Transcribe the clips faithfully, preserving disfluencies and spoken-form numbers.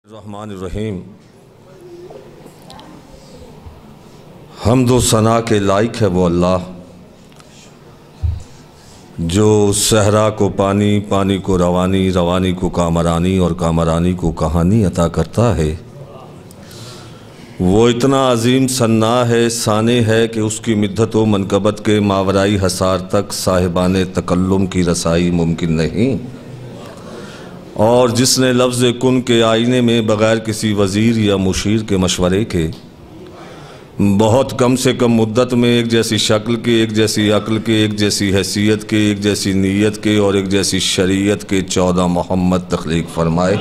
الرحمن الرحیم۔ حمد و ثنا کے لائق ہے وہ اللہ جو صحرا کو پانی، پانی کو روانی، روانی کو کامرانی اور کامرانی کو کہانی عطا کرتا ہے۔ وہ اتنا عظیم ثنا ہے، ثانی ہے کہ اس کی مدت و منقبت کے ماورائی حصار تک صاحبان تکلم کی رسائی ممکن نہیں، اور جس نے لفظ کن کے آئینے میں بغیر کسی وزیر یا مشیر کے مشورے کے بہت کم سے کم مدت میں ایک جیسی شکل کے، ایک جیسی عقل کے، ایک جیسی حیثیت کے، ایک جیسی نیت کے اور ایک جیسی شریعت کے چودہ محمد تخلیق فرمائے۔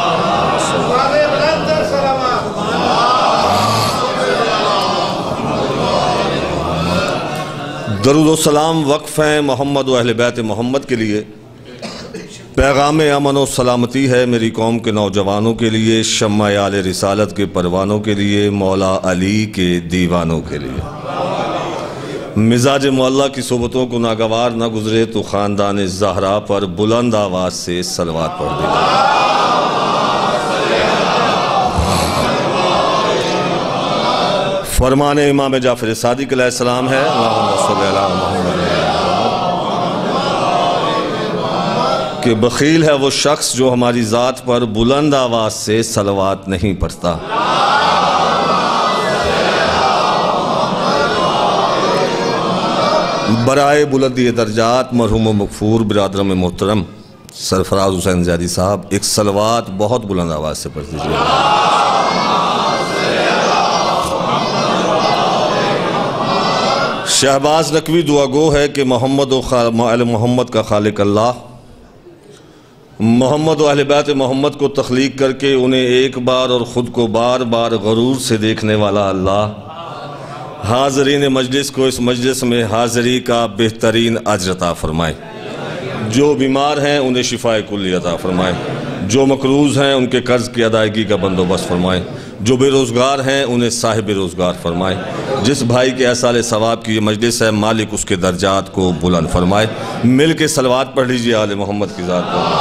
درود و سلام وقف ہیں محمد و اہل بیت محمد کے لیے، پیغام امن و سلامتی ہے میری قوم کے نوجوانوں کے لیے، شمع آل رسالت کے پروانوں کے لیے، مولا علی کے دیوانوں کے لیے۔ مزاج معلّہ کی صحبتوں کو ناگوار نہ گزرے تو خاندان زہرا پر بلند آواز سے صلوات پڑھ دیجیے۔ فرمان امام جعفر صادق علیہ السلام ہے، اللہم صلی علی محمد، کہ بخیل ہے وہ شخص جو ہماری ذات پر بلند آواز سے صلوات نہیں پڑھتا۔ برائے بلندی درجات مرحوم و مغفور برادرم محترم سرفراز حسین زیادی صاحب ایک صلوات بہت بلند آواز سے پڑھ دیجیے۔ شہباز نقوی دعا گو ہے کہ محمد و اہل محمد کا خالق اللہ محمد و اہل بیت محمد کو تخلیق کر کے انہیں ایک بار اور خود کو بار بار غرور سے دیکھنے والا اللہ حاضرین مجلس کو اس مجلس میں حاضری کا بہترین اجر عطا فرمائے۔ جو بیمار ہیں انہیں شفاء کلی عطا فرمائے، جو مقروض ہیں ان کے قرض کی ادائیگی کا بندوبست فرمائے، جو بے روزگار ہیں انہیں صاحب روزگار فرمائے۔ جس بھائی کے احصال ثواب کی یہ مجلس ہے مالک اس کے درجات کو بلند فرمائے۔ مل کے صلوات پڑھ لیجئے آل محمد کی ذات پر۔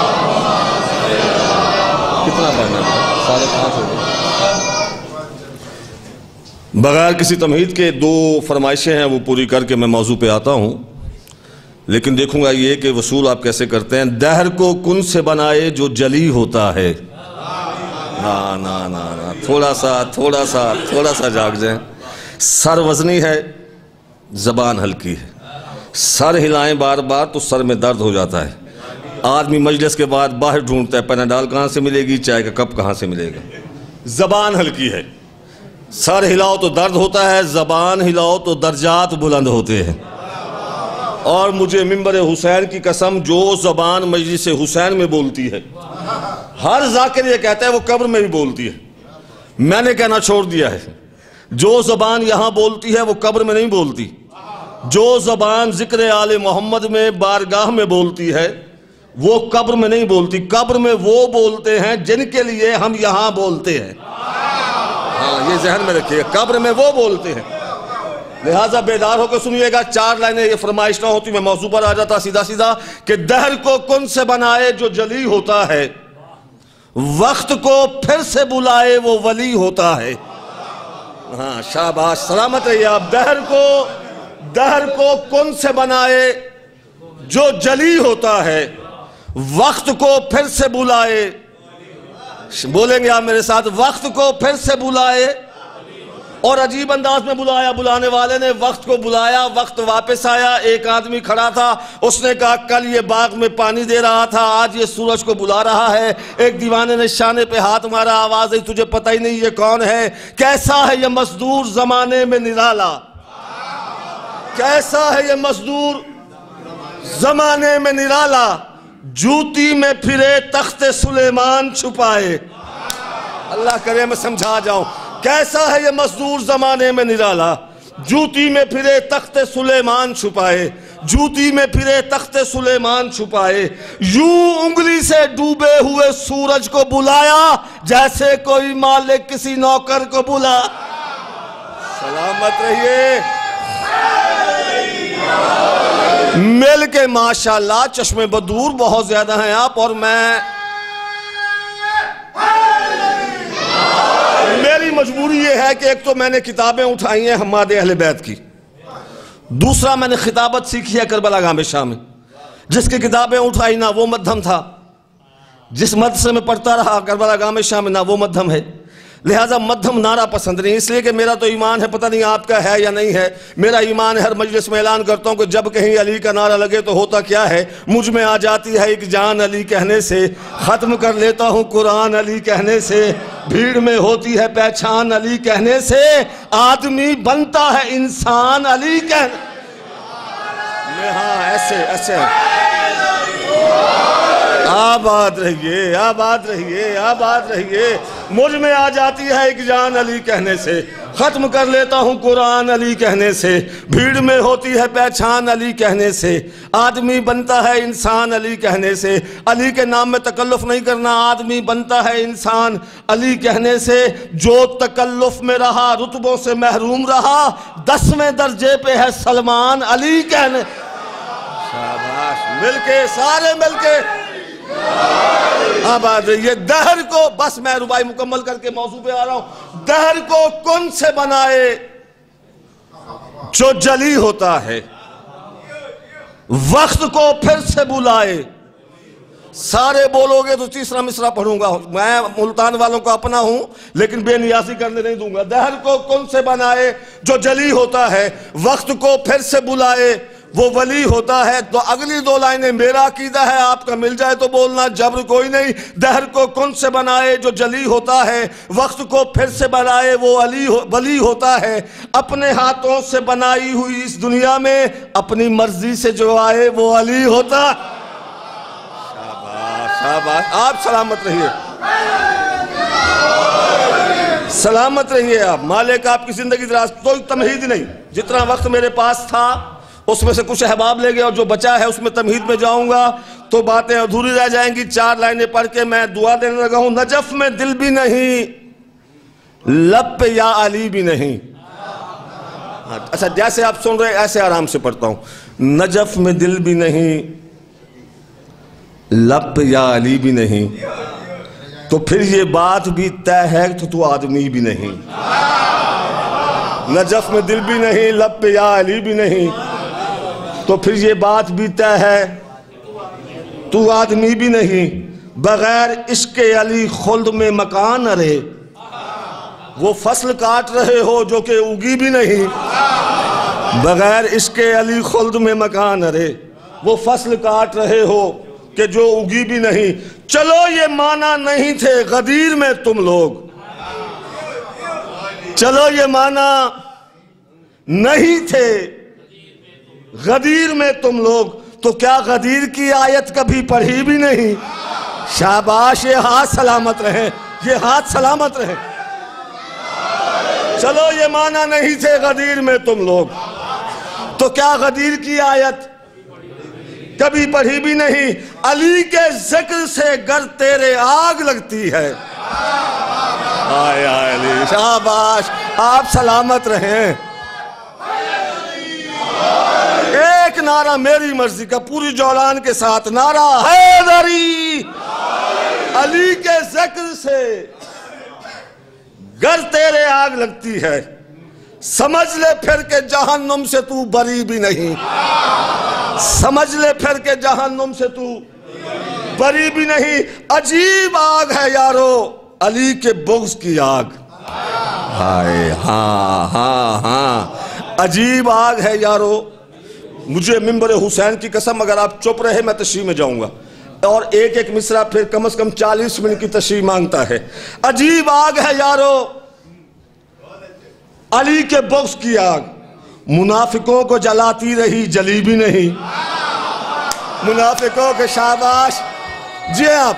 کتنا پڑھنا ہے؟ سارے پانچ ہو گئے۔ بغیر کسی تمہید کے دو فرمائشیں ہیں وہ پوری کر کے میں موضوع پہ آتا ہوں، لیکن دیکھوں گا یہ کہ وصول آپ کیسے کرتے ہیں۔ دہر کو کن سے بنائے جو جلی ہوتا ہے۔ نا نا نا نا تھوڑا سا تھوڑا سا تھوڑا سا جاگ جائیں۔ سر وزنی ہے، زبان ہلکی ہے۔ سر ہلائیں بار بار تو سر میں درد ہو جاتا ہے۔ آدمی مجلس کے بعد باہر ڈھونڈتا ہے پیناڈال کہاں سے ملے گی، چائے کا کپ کہاں سے ملے گا۔ زبان ہلکی ہے، سر ہلاؤ تو درد ہوتا ہے، زبان ہلاؤ تو درجات بلند ہوتے ہیں۔ اور مجھے منبر حسین کی قسم جو زبان مجلس حسین میں بولتی ہے، ہر ذاکر یہ کہتا ہے وہ قبر میں بھی بولتی ہے۔ میں نے کہنا چھوڑ دیا ہے، جو زبان یہاں بولتی ہے وہ قبر میں نہیں بولتی۔ جو زبان ذکر آل محمد میں بارگاہ میں بولتی ہے وہ قبر میں نہیں بولتی۔ قبر میں وہ بولتے ہیں جن کے لیے ہم یہاں بولتے ہیں۔ ہاں یہ ذہن میں رکھیے، قبر میں وہ بولتے ہیں۔ لہٰذا بیدار ہو کے سنیے گا، چار لائنیں یہ فرمائش نہ ہوتی میں موضوع پر آ جاتا سیدھا سیدھا کہ دہر کو کن سے بنائے جو جلی ہوتا ہے، وقت کو پھر سے بلائے وہ ولی ہوتا ہے۔ ہاں شاباش، سلامت رہیے آپ۔ دہر کو دہر کو کن سے بنائے جو جلی ہوتا ہے، وقت کو پھر سے بلائے، بولیں گے آپ میرے ساتھ، وقت کو پھر سے بلائے۔ اور عجیب انداز میں بلایا، بلانے والے نے وقت کو بلایا، وقت واپس آیا۔ ایک آدمی کھڑا تھا، اس نے کہا کل یہ باغ میں پانی دے رہا تھا، آج یہ سورج کو بلا رہا ہے۔ ایک دیوانے نے شانے پہ ہاتھ مارا، آواز ہے تجھے پتہ ہی نہیں یہ کون ہے؟ کیسا ہے یہ مزدور زمانے میں نرالا، کیسا ہے یہ مزدور زمانے میں نرالا، جوتی میں پھرے تخت سلیمان چھپائے۔ اللہ کرے میں سمجھا جاؤں، کیسا ہے یہ مزدور زمانے میں نرالا، جوتی میں پھرے تخت سلیمان چھپائے، جوتی میں پھرے تخت سلیمان چھپائے۔ یوں انگلی سے ڈوبے ہوئے سورج کو بلایا جیسے کوئی مالک کسی نوکر کو بلا۔ سلامت رہیے۔ مل کے ماشاءاللہ چشم بدور بہت زیادہ ہیں آپ، اور میں ہے کہ ایک تو میں نے کتابیں اٹھائی ہیں حماد اہل بیت کی، دوسرا میں نے خطابت سیکھی ہے کربلا گاہ میں شاہ میں. جس کی کتابیں اٹھائی نہ وہ مدھم تھا، جس مدرسے میں پڑھتا رہا کربلا گاہ میں شاہ میں نہ وہ مدھم ہے. لہٰذا مدھم نعرہ پسند نہیں، اس لیے کہ میرا تو ایمان ہے، پتہ نہیں آپ کا ہے یا نہیں ہے. میرا ایمان ہے، ہر مجلس میں اعلان کرتا ہوں کہ جب کہیں علی کا نعرہ لگے تو ہوتا کیا ہے، مجھ میں آ جاتی ہے ایک جان علی کہنے سے، ختم کر لیتا ہوں قرآن علی کہنے سے، بھیڑ میں ہوتی ہے پہچان علی کہنے سے، آدمی بنتا ہے انسان علی کہنے. ہاں ایسے ایسے آباد رہیے، آباد رہیے، آباد رہیے. مجھ میں آ جاتی ہے ایک جان علی کہنے سے، ختم کر لیتا ہوں قرآن علی کہنے سے، بھیڑ میں ہوتی ہے پہچان علی کہنے سے، آدمی بنتا ہے انسان علی کہنے سے. علی کے نام میں تکلف نہیں کرنا، آدمی بنتا ہے انسان علی کہنے سے. جو تکلف میں رہا رتبوں سے محروم رہا، دسویں درجے پہ ہے سلمان علی کہنے. شاباش، مل کے سارے مل کے آباد رہیے. دہر کو، بس میں ربائی مکمل کر کے موضوع پہ آ رہا ہوں. دہر کو کن سے بنائے جو جلی ہوتا ہے، وقت کو پھر سے بلائے. سارے بولو گے تو تیسرا مصرع پڑھوں گا. میں ملتان والوں کو اپنا ہوں لیکن بے نیازی کرنے نہیں دوں گا. دہر کو کن سے بنائے جو جلی ہوتا ہے، وقت کو پھر سے بلائے وہ ولی ہوتا ہے. تو اگلی دو لائنیں میرا عقیدہ ہے، آپ کا مل جائے تو بولنا، جبر کوئی نہیں. دہر کو کن سے بنائے جو جلی ہوتا ہے، وقت کو پھر سے بنائے وہ علی ولی ہوتا ہے. اپنے ہاتھوں سے بنائی ہوئی اس دنیا میں اپنی مرضی سے جو آئے وہ علی ہوتا. شاباش شاباش، آپ سلامت رہیے، سلامت رہیے. آپ مالک آپ کی زندگی دراز. کوئی تمہید نہیں، جتنا وقت میرے پاس تھا اس میں سے کچھ احباب لے گئے اور جو بچا ہے اس میں تمہید میں جاؤں گا تو باتیں ادھوری رہ جائیں گی. چار لائنیں پڑھ کے میں دعا دینے لگا ہوں. نجف میں دل بھی نہیں، لب پہ یا علی بھی نہیں. اچھا جیسے آپ سن رہے ایسے آرام سے پڑھتا ہوں. نجف میں دل بھی نہیں، لب پہ یا علی بھی نہیں، تو پھر یہ بات بھی طے ہے تو تو آدمی بھی نہیں. نجف میں دل بھی نہیں، لب پہ یا علی بھی نہیں، تو پھر یہ بات بھی طے ہے تو آدمی بھی نہیں. بغیر عشق علی خلد میں مکان ارے، وہ فصل کاٹ رہے ہو جو کہ اگی بھی نہیں. بغیر عشق علی خلد میں مکان ارے، وہ فصل کاٹ رہے ہو کہ جو اگی بھی نہیں. چلو یہ معنی نہیں تھے غدیر میں تم لوگ، چلو یہ معنی نہیں تھے غدیر میں تم لوگ، تو کیا غدیر کی آیت کبھی پڑھی بھی نہیں. شاباش، یہ ہاتھ سلامت رہیں، یہ ہاتھ سلامت رہیں. چلو یہ معنی نہیں تھے غدیر میں تم لوگ، تو کیا غدیر کی آیت کبھی پڑھی بھی نہیں. علی کے ذکر سے گر تیرے آگ لگتی ہے. آئے آئے علی، شاباش، آپ سلامت رہیں. ایک نعرہ میری مرضی کا پوری جولان کے ساتھ، نعرہ حیدری. علی کے ذکر سے گر تیرے آگ لگتی ہے، سمجھ لے پھر کہ جہنم سے تو بری بھی نہیں. سمجھ لے پھر کہ جہنم سے تو بری بھی نہیں. عجیب آگ ہے یارو علی کے بغض کی آگ. ہائے ہاں ہاں ہاں، عجیب آگ ہے یارو. مجھے منبر حسین کی قسم اگر آپ چپ رہے میں تشریح میں جاؤں گا، اور ایک ایک مصرع پھر کم از کم چالیس منٹ کی تشریح مانگتا ہے. عجیب آگ ہے یارو علی کے بغض کی آگ، منافقوں کو جلاتی رہی جلی بھی نہیں. منافقوں کے شاباش. جی آپ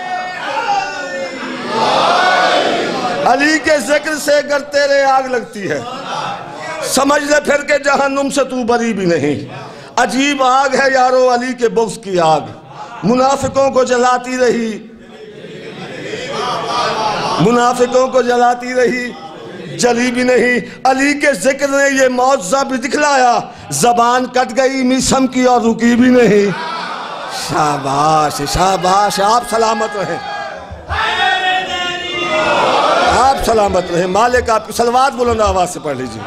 علی کے ذکر سے گر تیرے آگ لگتی ہے، سمجھ لے پھر کہ جہنم سے تو بری بھی نہیں. عجیب آگ ہے یارو علی کے بغض کی آگ، منافقوں کو جلاتی رہی منافقوں کو جلاتی رہی جلی بھی نہیں. علی کے ذکر نے یہ معجزہ بھی دکھلایا، زبان کٹ گئی میسم کی اور رکی بھی نہیں. شاباش شاباش، آپ سلامت رہیں، آپ سلامت رہے، مالک آپ کی صلوات بلند آواز سے پڑھ لیجیے۔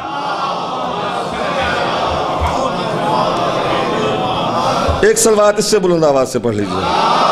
ایک صلوات اس سے بلند آواز سے پڑھ لیجیے۔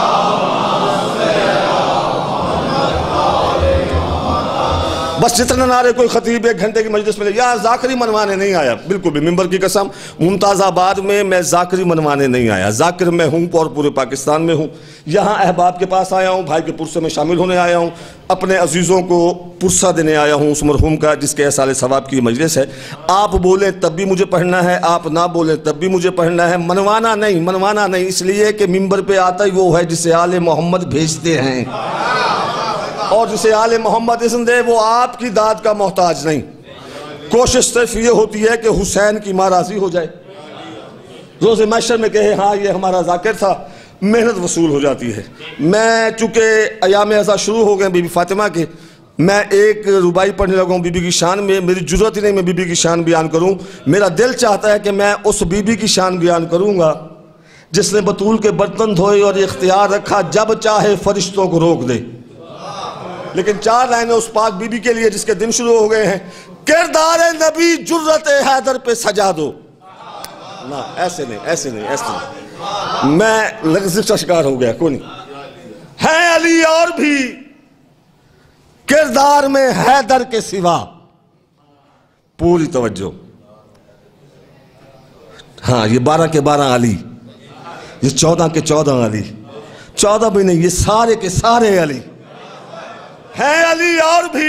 بس جتنا نعرے کوئی خطیب ایک گھنٹے کی مجلس میں لے، یا ذاکری منوانے نہیں آیا، بالکل بھی، ممبر کی قسم، ممتاز آباد میں میں ذاکری منوانے نہیں آیا، ذاکر میں ہوں اور پورے پاکستان میں ہوں، یہاں احباب کے پاس آیا ہوں، بھائی کے پرسے میں شامل ہونے آیا ہوں، اپنے عزیزوں کو پرسہ دینے آیا ہوں اس مرحوم کا جس کے احسال ثواب کی مجلس ہے۔ آپ بولیں تب بھی مجھے پڑھنا ہے، آپ نہ بولیں تب بھی مجھے پڑھنا ہے، منوانا نہیں، منوانا نہیں، اس لیے کہ ممبر پہ آتا ہی وہ ہے جسے آل محمد بھیجتے ہیں، اور جسے آل محمد اذن دے وہ آپ کی داد کا محتاج نہیں۔ کوشش صرف یہ ہوتی ہے کہ حسین کی ماں راضی ہو جائے، روز محشر میں کہے ہاں یہ ہمارا ذاکر تھا، محنت وصول ہو جاتی ہے۔ میں چونکہ ایام ازا شروع ہو گئے بی بی فاطمہ کے، میں ایک ربائی پڑھنے لگا ہوں بی بی کی شان میں، میری جرت ہی نہیں میں بی بی کی شان بیان کروں، میرا دل چاہتا ہے کہ میں اس بی بی کی شان بیان کروں گا جس نے بطول کے برتن دھوئے اور اختیار رکھا جب چاہے فرشتوں کو روک دے۔ لیکن چار لائنیں اس پاک بی بی کے لیے جس کے دن شروع ہو گئے ہیں، کردار نبی جرت حیدر پہ سجا دو۔ نہ ایسے نہیں، ایسے نہیں، ایسے نہیں، میں لغزش کا شکار ہو گیا، کوئی نہیں۔ ہے علی اور بھی کردار میں حیدر کے سوا، پوری توجہ، ہاں یہ بارہ کے بارہ علی، یہ چودہ کے چودہ علی، چودہ بھی نہیں، یہ سارے کے سارے علی ہے، علی اور بھی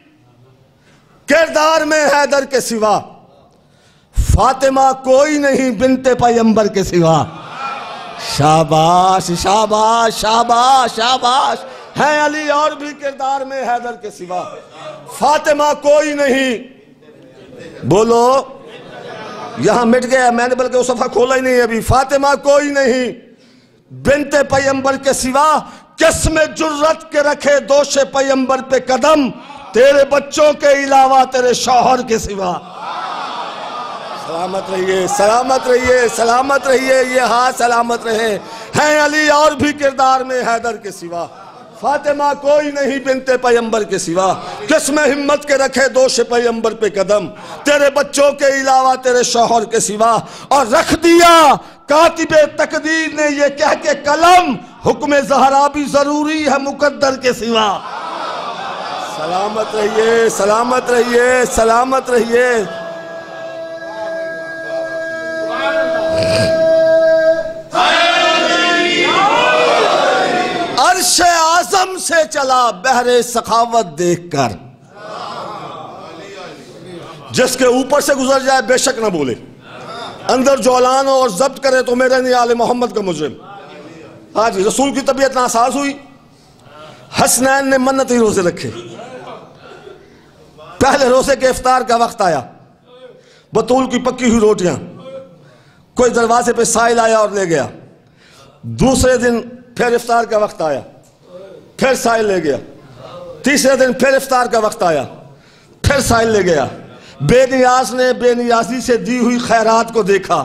کردار میں حیدر کے سوا، فاطمہ کوئی نہیں بنت پیمبر کے سوا۔ شاباش شاباش شاباش شاباش، ہے علی اور بھی کردار میں حیدر کے سوا، فاطمہ کوئی نہیں، بولو یہاں مٹ گیا، میں نے بلکہ وہ صفحہ کھولا ہی نہیں ابھی، فاطمہ کوئی نہیں بنت پیمبر کے سوا، کس میں جرت کے رکھے دوش پیمبر پہ قدم، تیرے بچوں کے علاوہ تیرے شوہر کے سوا۔ سلامت رہیے، سلامت رہیے، سلامت رہیے، یہ ہاں سلامت رہے، ہیں علی اور بھی کردار میں حیدر کے سوا، فاطمہ کوئی نہیں بنت پیمبر کے سوا، کس میں ہمت کے رکھے دوش پیمبر پہ قدم، تیرے بچوں کے علاوہ تیرے شوہر کے سوا، اور رکھ دیا کاتب تقدیر نے یہ کہہ کے قلم، حکم زہرا بھی ضروری ہے مقدر کے سوا۔ سلامت رہیے، سلامت رہیے، سلامت رہیے۔ عرش اعظم سے چلا بحر سخاوت دیکھ کر، جس کے اوپر سے گزر جائے بے شک نہ بولے، اندر جولان اور ضبط کرے تو میرے نہیں آل محمد کا مجرم۔ ہاں جی، رسول کی طبیعت ناساز ہوئی، حسنین نے منتی روزے رکھے، پہلے روزے کے افطار کا وقت آیا، بطول کی پکی ہوئی روٹیاں، کوئی دروازے پہ سائل آیا اور لے گیا، دوسرے دن پھر افطار کا وقت آیا، پھر سائل لے گیا، تیسرے دن پھر افطار کا وقت آیا، پھر سائل لے گیا، بے نیاز نے بے نیازی سے دی ہوئی خیرات کو دیکھا،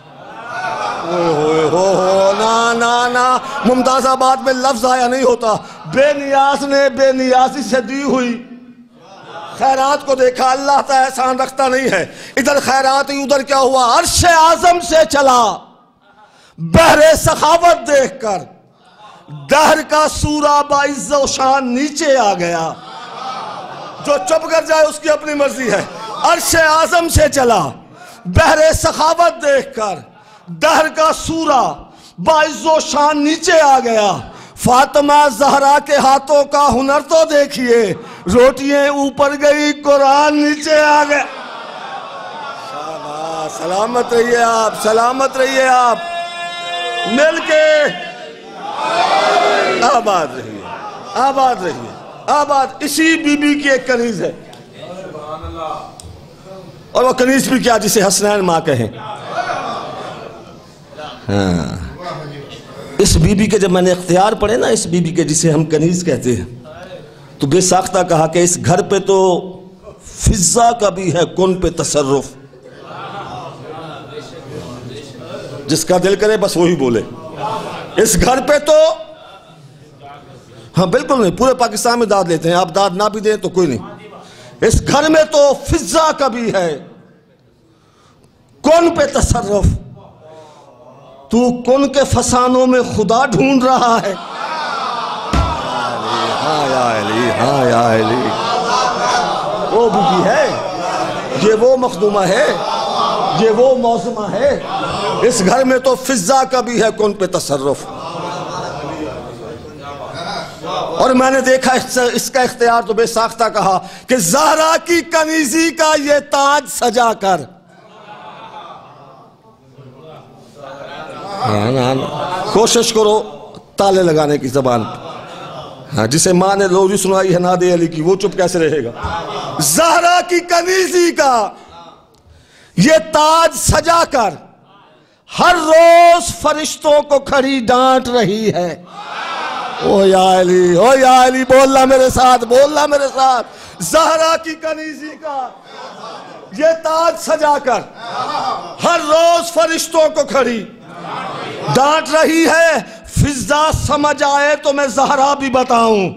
ہو ہو نا نا نا، ممتاز آباد میں لفظ آیا نہیں ہوتا، بے نیاز نے بے نیازی سے دی ہوئی خیرات کو دیکھا، اللہ تعالی احسان رکھتا نہیں ہے، ادھر خیرات ہی ادھر کیا ہوا، عرش اعظم سے چلا بحر سخاوت دیکھ کر، دہر کا سورہ باعزت و شان نیچے آ گیا، جو چپ کر جائے اس کی اپنی مرضی ہے، عرش اعظم سے چلا بحر سخاوت دیکھ کر، دہر کا سورہ باعزت و شان نیچے آ گیا، فاطمہ زہرا کے ہاتھوں کا ہنر تو دیکھیے، روٹیاں اوپر گئی قرآن نیچے آ گیا۔ شاباش، سلامت رہیے آپ، سلامت رہیے آپ، مل کے آباد رہیے، آباد رہیے، آباد۔ اسی بی بی کی ایک کنیز ہے، اور وہ کنیز بھی کیا جسے حسنین ماں کہیں۔ ہاں، اس بی بی کے جب میں نے اختیار پڑھے نا، اس بی بی کے جسے ہم کنیز کہتے ہیں، تو بے ساختہ کہا کہ اس گھر پہ تو فضا کا بھی ہے کن پہ تصرف، جس کا دل کرے بس وہی بولے، اس گھر پہ تو ہاں بالکل نہیں، پورے پاکستان میں داد لیتے ہیں، آپ داد نہ بھی دیں تو کوئی نہیں، اس گھر میں تو فضا کا بھی ہے کون پہ تصرف، تو کن کے فسانوں میں خدا ڈھونڈ رہا ہے۔ ہاں یا علی، ہاں یا علی، وہ بی بی ہے، یہ وہ مخدومہ ہے، یہ وہ موزمہ ہے، اس گھر میں تو فضا کا بھی ہے کن پہ تصرف۔ اور میں نے دیکھا اس کا اختیار تو بے ساختہ کہا کہ زہرا کی کنیزی کا یہ تاج سجا کر، کوشش کرو تالے لگانے کی زبان، ہاں جسے ماں نے لوری سنائی ہے نادے علی کی وہ چپ کیسے رہے گا۔ زہرا کی کنیزی کا یہ تاج سجا کر ہر روز فرشتوں کو کھڑی ڈانٹ رہی ہے۔ او یا علی، او یا علی، بولنا میرے ساتھ، بولنا میرے ساتھ۔ زہرا کی کنیزی کا یہ تاج سجا کر ہر روز فرشتوں کو کھڑی ڈانٹ رہی ہے۔ فضا سمجھ آئے تو میں زہرا بھی بتاؤں۔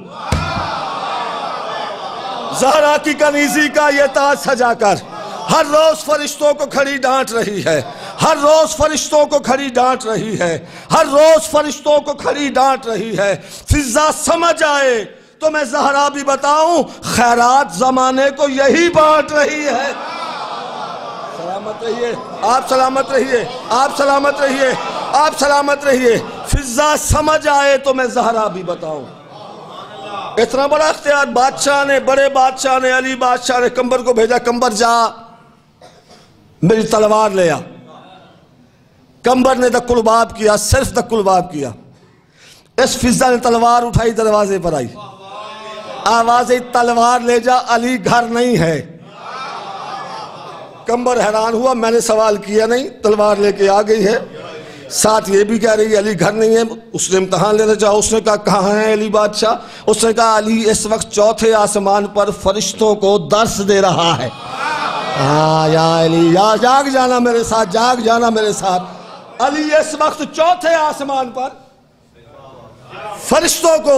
زہرا کی کنیزی کا یہ تاج سجا کر ہر روز فرشتوں کو کھڑی ڈانٹ رہی ہے، ہر روز فرشتوں کو کھڑی ڈانٹ رہی ہے، ہر روز فرشتوں کو کھڑی ڈانٹ رہی ہے۔ فضا سمجھ آئے تو میں زہرا بھی بتاؤں، خیرات زمانے کو یہی بانٹ رہی ہے۔ سلامت رہیے، آپ سلامت رہیے، آپ سلامت رہیے، آپ سلامت رہیے۔ فضا سمجھ آئے تو میں زہرا بھی بتاؤں۔ اتنا بڑا اختیار بادشاہ نے، بڑے بادشاہ نے، علی بادشاہ نے کمبر کو بھیجا، کمبر جا میری تلوار لے آ۔ کمبر نے دک الباب کیا، صرف دک الباب کیا۔ اس فضا نے تلوار اٹھائی، دروازے پر آئی، آوازیں تلوار لے جا، علی گھر نہیں ہے۔ کمبر حیران ہوا، میں نے سوال کیا نہیں، تلوار لے کے آ گئی ہے، ساتھ یہ بھی کہہ رہی ہے علی گھر نہیں ہے۔ اس نے امتحان لینا چاہا، اس نے کہا کہاں ہے علی بادشاہ؟ اس نے کہا علی اس وقت چوتھے آسمان پر فرشتوں کو درس دے رہا ہے۔ ہاں یا علی، یا جاگ جانا میرے ساتھ، جاگ جانا میرے ساتھ۔ علی اس وقت چوتھے آسمان پر فرشتوں کو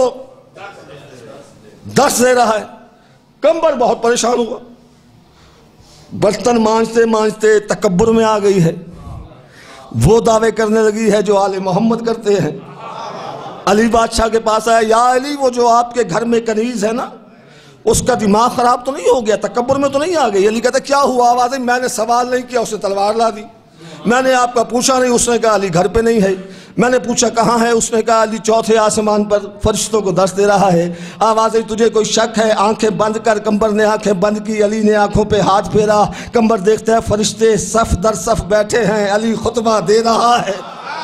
درس دے رہا ہے۔ کمبر بہت پریشان ہوا، برتن مانجتے مانجتے تکبر میں آ گئی ہے، وہ دعوے کرنے لگی ہے جو آل محمد کرتے ہیں۔ علی بادشاہ کے پاس آیا، یا علی وہ جو آپ کے گھر میں کنیز ہے نا، اس کا دماغ خراب تو نہیں ہو گیا، تکبر میں تو نہیں آ گئی؟ علی کہتا کیا ہوا؟ آوازیں میں نے سوال نہیں کیا، اس نے تلوار لا دی۔ میں نے آپ کا پوچھا نہیں، اس نے کہا علی گھر پہ نہیں ہے۔ میں نے پوچھا کہاں ہے، اس نے کہا علی چوتھے آسمان پر فرشتوں کو درس دے رہا ہے۔ آوازیں تجھے کوئی شک ہے؟ آنکھیں بند کر۔ کمبر نے آنکھیں بند کی، علی نے آنکھوں پہ ہاتھ پھیرا۔ کمبر دیکھتا ہے فرشتے صف در صف بیٹھے ہیں، علی خطبہ دے رہا ہے۔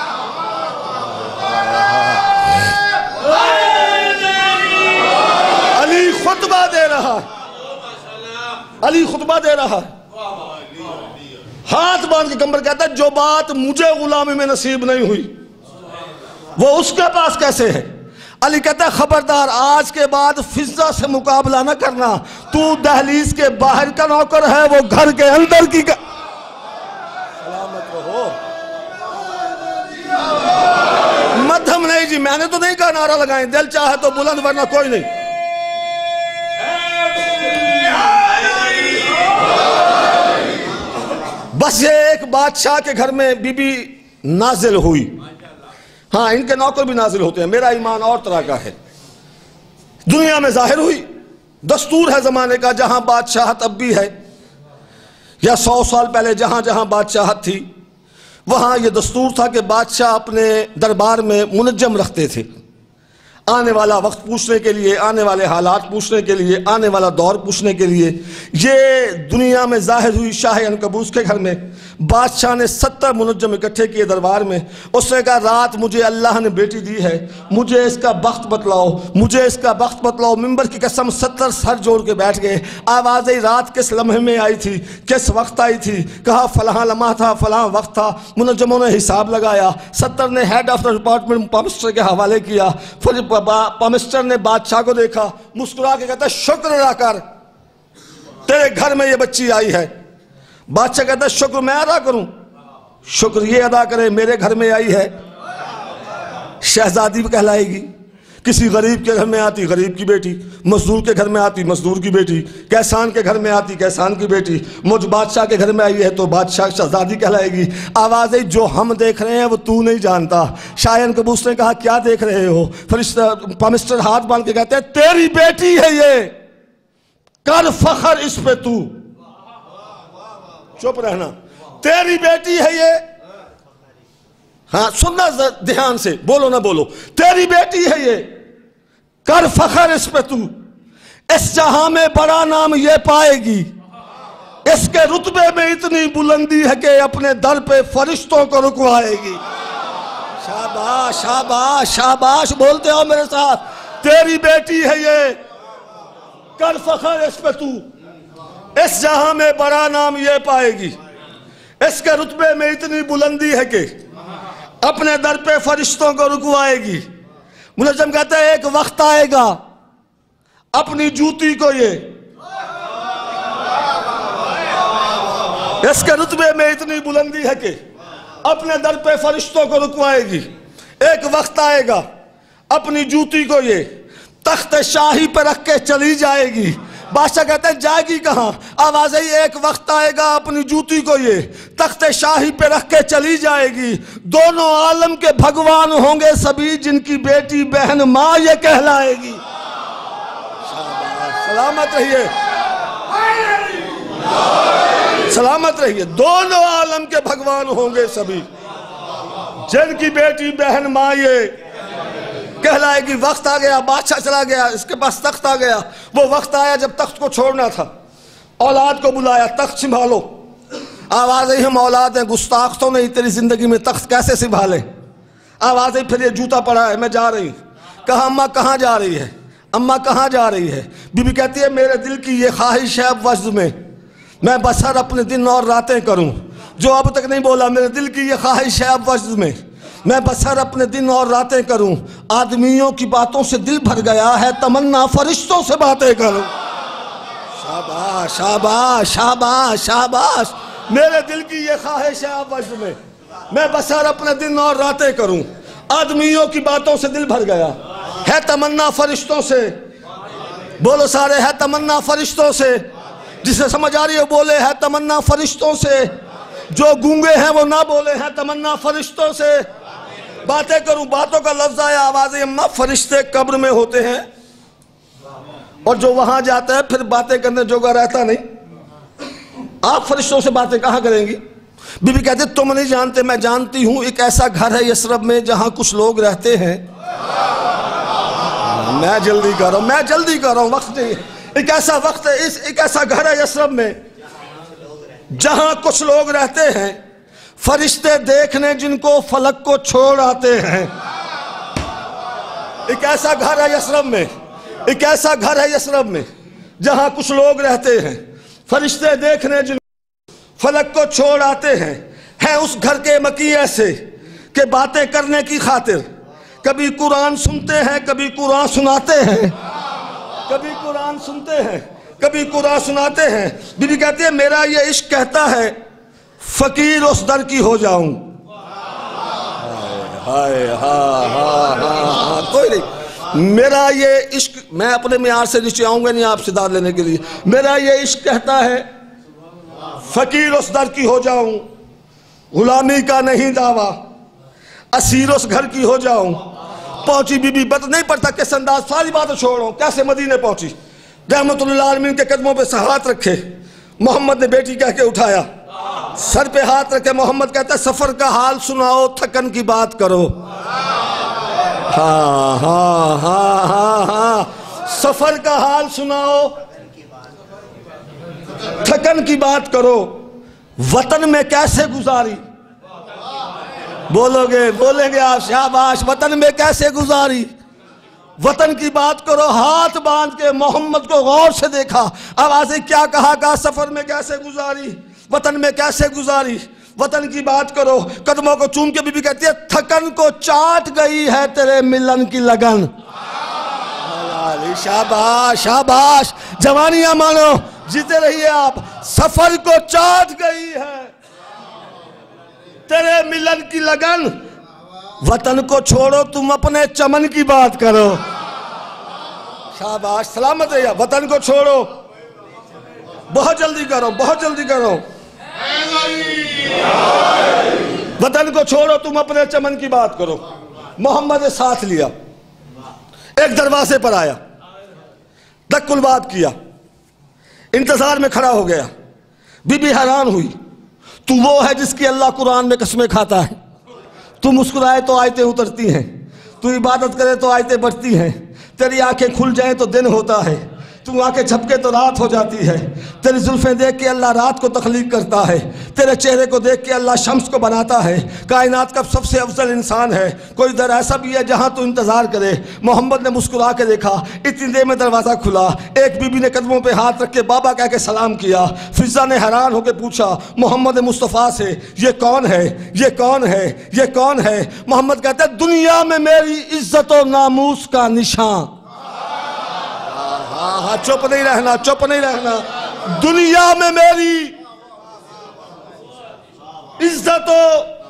علی خطبہ دے رہا ہے، علی خطبہ دے رہا ہے۔ ہاتھ باندھ کے کمبر کہتا ہے جو بات مجھے غلامی میں نصیب نہیں ہوئی وہ اس کے پاس کیسے ہے؟ علی کہتا ہے خبردار، آج کے بعد فضا سے مقابلہ نہ کرنا، تو دہلیز کے باہر کا نوکر ہے، وہ گھر کے اندر کی کا۔ سلامت رہو۔ مدھم نہیں جی، میں نے تو نہیں کہا نعرہ لگائیں، دل چاہے تو بلند ورنہ کوئی نہیں۔ بس یہ ایک بادشاہ کے گھر میں بی بی نازل ہوئی۔ ہاں ان کے نوکر بھی نازل ہوتے ہیں، میرا ایمان اور طرح کا ہے۔ دنیا میں ظاہر ہوئی، دستور ہے زمانے کا، جہاں بادشاہت اب بھی ہے یا سو سال پہلے جہاں جہاں بادشاہت تھی وہاں یہ دستور تھا کہ بادشاہ اپنے دربار میں منجم رکھتے تھے، آنے والا وقت پوچھنے کے لیے، آنے والے حالات پوچھنے کے لیے، آنے والا دور پوچھنے کے لیے۔ یہ دنیا میں ظاہر ہوئی شاہ عنکبوس کے گھر میں۔ بادشاہ نے ستر منجم اکٹھے کیے دربار میں۔ اس نے کہا رات مجھے اللہ نے بیٹی دی ہے، مجھے اس کا بخت بتلاؤ، مجھے اس کا بخت بتلاؤ۔ ممبر کی قسم ستر سر جوڑ کے بیٹھ گئے۔ آوازیں رات کس لمحے میں آئی تھی، کس وقت آئی تھی؟ کہا فلاں لمحہ تھا، فلاں وقت تھا۔ منجموں نے حساب لگایا، ستر نے ہیڈ آف دا ڈپارٹمنٹ پامسٹر کے حوالے کیا۔ پھر پامسٹر نے بادشاہ کو دیکھا، مسکرا کے کہتا شکر ادا کر، تیرے گھر میں یہ بچی آئی ہے۔ بادشاہ کہتا ہے شکر میں ادا کروں؟ شکر یہ ادا کرے میرے گھر میں آئی ہے، شہزادی بھی کہلائے گی۔ کسی غریب کے گھر میں آتی غریب کی بیٹی، مزدور کے گھر میں آتی مزدور کی بیٹی، کہسان کے گھر میں آتی کہسان کی بیٹی، مجھ بادشاہ کے گھر میں آئی ہے تو بادشاہ شہزادی کہلائے گی۔ آواز آئی جو ہم دیکھ رہے ہیں وہ تو نہیں جانتا۔ شاہ کبوس نے کہا کیا دیکھ رہے ہو؟ فرشتہ پامسٹر ہاتھ باندھ کے کہتے ہیں تیری بیٹی ہے یہ، کر فخر اس پہ تو۔ چپ رہنا، تیری بیٹی ہے یہ، ہاں سننا دھیان سے، بولو نہ بولو، تیری بیٹی ہے یہ، کر فخر اس پہ تو، اس جہاں میں بڑا نام یہ پائے گی، اس کے رتبے میں اتنی بلندی ہے کہ اپنے در پہ فرشتوں کو رکوائے گی۔ شاباش شاباش شاباش، بولتے ہو میرے ساتھ، تیری بیٹی ہے یہ، کر فخر اس پہ تو، اس جہاں میں بڑا نام یہ پائے گی، اس کے رتبے میں اتنی بلندی ہے کہ اپنے در پہ فرشتوں کو رکوائے گی۔ منجم کہتا ہے ایک وقت آئے گا اپنی جوتی کو یہ، اس کے رتبے میں اتنی بلندی ہے کہ اپنے در پہ فرشتوں کو رکوائے گی۔ ایک وقت آئے گا اپنی جوتی کو یہ تخت شاہی پہ رکھ کے چلی جائے گی۔ بادشاہ کہتے ہیں جائے گی کہاں؟ آواز ہے ایک وقت آئے گا اپنی جوتی کو یہ تخت شاہی پہ رکھ کے چلی جائے گی۔ دونوں عالم کے بھگوان ہوں گے سبھی، جن کی بیٹی بہن ماں یہ کہلائے گی۔ سلامت رہیے سلامت رہیے، دونوں عالم کے بھگوان ہوں گے سبھی، جن کی بیٹی بہن ماں یہ کہلائے گی۔ وقت آ گیا، بادشاہ چلا گیا، اس کے پاس تخت آ گیا۔ وہ وقت آیا جب تخت کو چھوڑنا تھا، اولاد کو بلایا، تخت سنبھالو۔ آواز آئی ہم اولاد ہیں، گستاخ تو نہیں، تیری زندگی میں تخت کیسے سنبھالے؟ آواز آئی پھر یہ جوتا پڑا ہے، میں جا رہی ہوں۔ کہا اماں کہاں جا رہی ہے؟ اماں کہاں جا رہی ہے؟ بی بی کہتی ہے میرے دل کی یہ خواہش ہے اب وجد میں، میں بسر اپنے دن اور راتیں کروں۔ جو اب تک نہیں بولا، میرے دل کی یہ خواہش ہے اب وجد میں، میں بسر اپنے دن اور راتیں کروں۔ آدمیوں کی باتوں سے دل بھر گیا ہے، تمنا فرشتوں سے باتیں کروں۔ شاباش شاباش شاباش شاباش، میرے دل کی یہ خواہش ہے اب وجد میں، میں بسر اپنے دن اور راتیں کروں۔ آدمیوں کی باتوں سے دل بھر گیا ہے، تمنا فرشتوں سے، بولو سارے، ہے تمنا فرشتوں سے۔ جسے سمجھ آ رہی ہے بولے ہے تمنا فرشتوں سے۔ جو گونگے ہیں وہ نہ بولے ہیں تمنا فرشتوں سے۔ باتیں کروں، باتوں کا لفظ آیا، آواز اماں فرشتے قبر میں ہوتے ہیں، اور جو وہاں جاتا ہے پھر باتیں کرنے جوگا رہتا نہیں، آپ فرشتوں سے باتیں کہاں کریں گی؟ بی بی کہتے تم نہیں جانتے، میں جانتی ہوں، ایک ایسا گھر ہے یثرب میں جہاں کچھ لوگ رہتے ہیں۔ میں جلدی کر رہا ہوں میں جلدی کر رہا ہوں وقت نہیں، ایک ایسا وقت ہے، ایک ایسا گھر ہے یثرب میں جہاں کچھ لوگ رہتے ہیں، فرشتے دیکھنے جن کو فلک کو چھوڑ آتے ہیں۔ ایک ایسا گھر ہے یثرب میں ایک ایسا گھر ہے یثرب میں جہاں کچھ لوگ رہتے ہیں، فرشتے دیکھنے جن کو فلک کو چھوڑ آتے ہیں۔ ہیں اس گھر کے مکی ایسے کہ باتیں کرنے کی خاطر کبھی قرآن سنتے ہیں، کبھی قرآن سناتے ہیں، کبھی قرآن سنتے ہیں، کبھی قرآن سناتے ہیں۔ بی بی کہتی ہے میرا یہ عشق کہتا ہے فقیر اس در کی ہو جاؤں۔ ہائے ہاں ہاں ہاں کوئی نہیں، میرا یہ عشق، میں اپنے معیار سے نیچے آؤں گا نہیں آپ سے داد لینے کے لیے، میرا یہ عشق کہتا ہے فقیر اس در کی ہو جاؤں، غلامی کا نہیں دعویٰ، اسیر اس گھر کی ہو جاؤں۔ پہنچی بی بی بت نہیں پڑتا کس انداز، ساری باتیں چھوڑو، کیسے مدینے پہنچی، رحمت اللہ عالمین کے قدموں پہ ہاتھ رکھے، محمد نے بیٹی کہہ کے اٹھایا، سر پہ ہاتھ رکھے، محمد کہتا ہے سفر کا حال سناؤ، تھکن کی بات کرو۔ ہاں ہاں ہاں ہاں ہاں سفر کا حال سناؤ، تھکن کی بات کرو، وطن میں کیسے گزاری، بولو گے بولیں گے آپ شاباش، وطن میں کیسے گزاری، وطن کی بات کرو۔ ہاتھ باندھ کے محمد کو غور سے دیکھا، آوازیں کیا کہا گا، سفر میں کیسے گزاری، وطن میں کیسے گزاری، وطن کی بات کرو۔ قدموں کو چوم کے بی بی کہتی ہے تھکن کو چاٹ گئی ہے تیرے ملن کی لگن۔ شاباش شاباش، جوانیاں مانو، جیتے رہیے آپ، سفر کو چاٹ گئی ہے تیرے ملن کی لگن، وطن کو چھوڑو تم اپنے چمن کی بات کرو. شاباش سلامت ہے. وطن کو چھوڑو. بہت جلدی کرو بہت جلدی کرو. وطن کو چھوڑو تم اپنے چمن کی بات کرو. محمد نے ساتھ لیا, ایک دروازے پر آیا, دک الباب کیا, انتظار میں کھڑا ہو گیا. بی بی حیران ہوئی. تو وہ ہے جس کی اللہ قرآن میں قسمیں کھاتا ہے. تو مسکرائے تو آیتیں اترتی ہیں, تو عبادت کرے تو آیتیں بڑھتی ہیں, تیری آنکھیں کھل جائیں تو دن ہوتا ہے, تو آنکھیں جھپکے تو رات ہو جاتی ہے, تیری زلفیں دیکھ کے اللہ رات کو تخلیق کرتا ہے, تیرے چہرے کو دیکھ کے اللہ شمس کو بناتا ہے. کائنات کا سب سے افضل انسان ہے. کوئی در ایسا بھی ہے جہاں تو انتظار کرے. محمد نے مسکرا کے دیکھا, اتنی دیر میں دروازہ کھلا. ایک بی بی نے قدموں پہ ہاتھ رکھ کے بابا کہہ کے سلام کیا. فضا نے حیران ہو کے پوچھا محمد مصطفیٰ سے, یہ کون ہے یہ کون ہے یہ کون ہے؟ محمد کہتا ہے دنیا میں میری عزت و ناموس کا نشان. ہاں ہاں چپ نہیں رہنا چپ نہیں رہنا. دنیا میں میری عزت و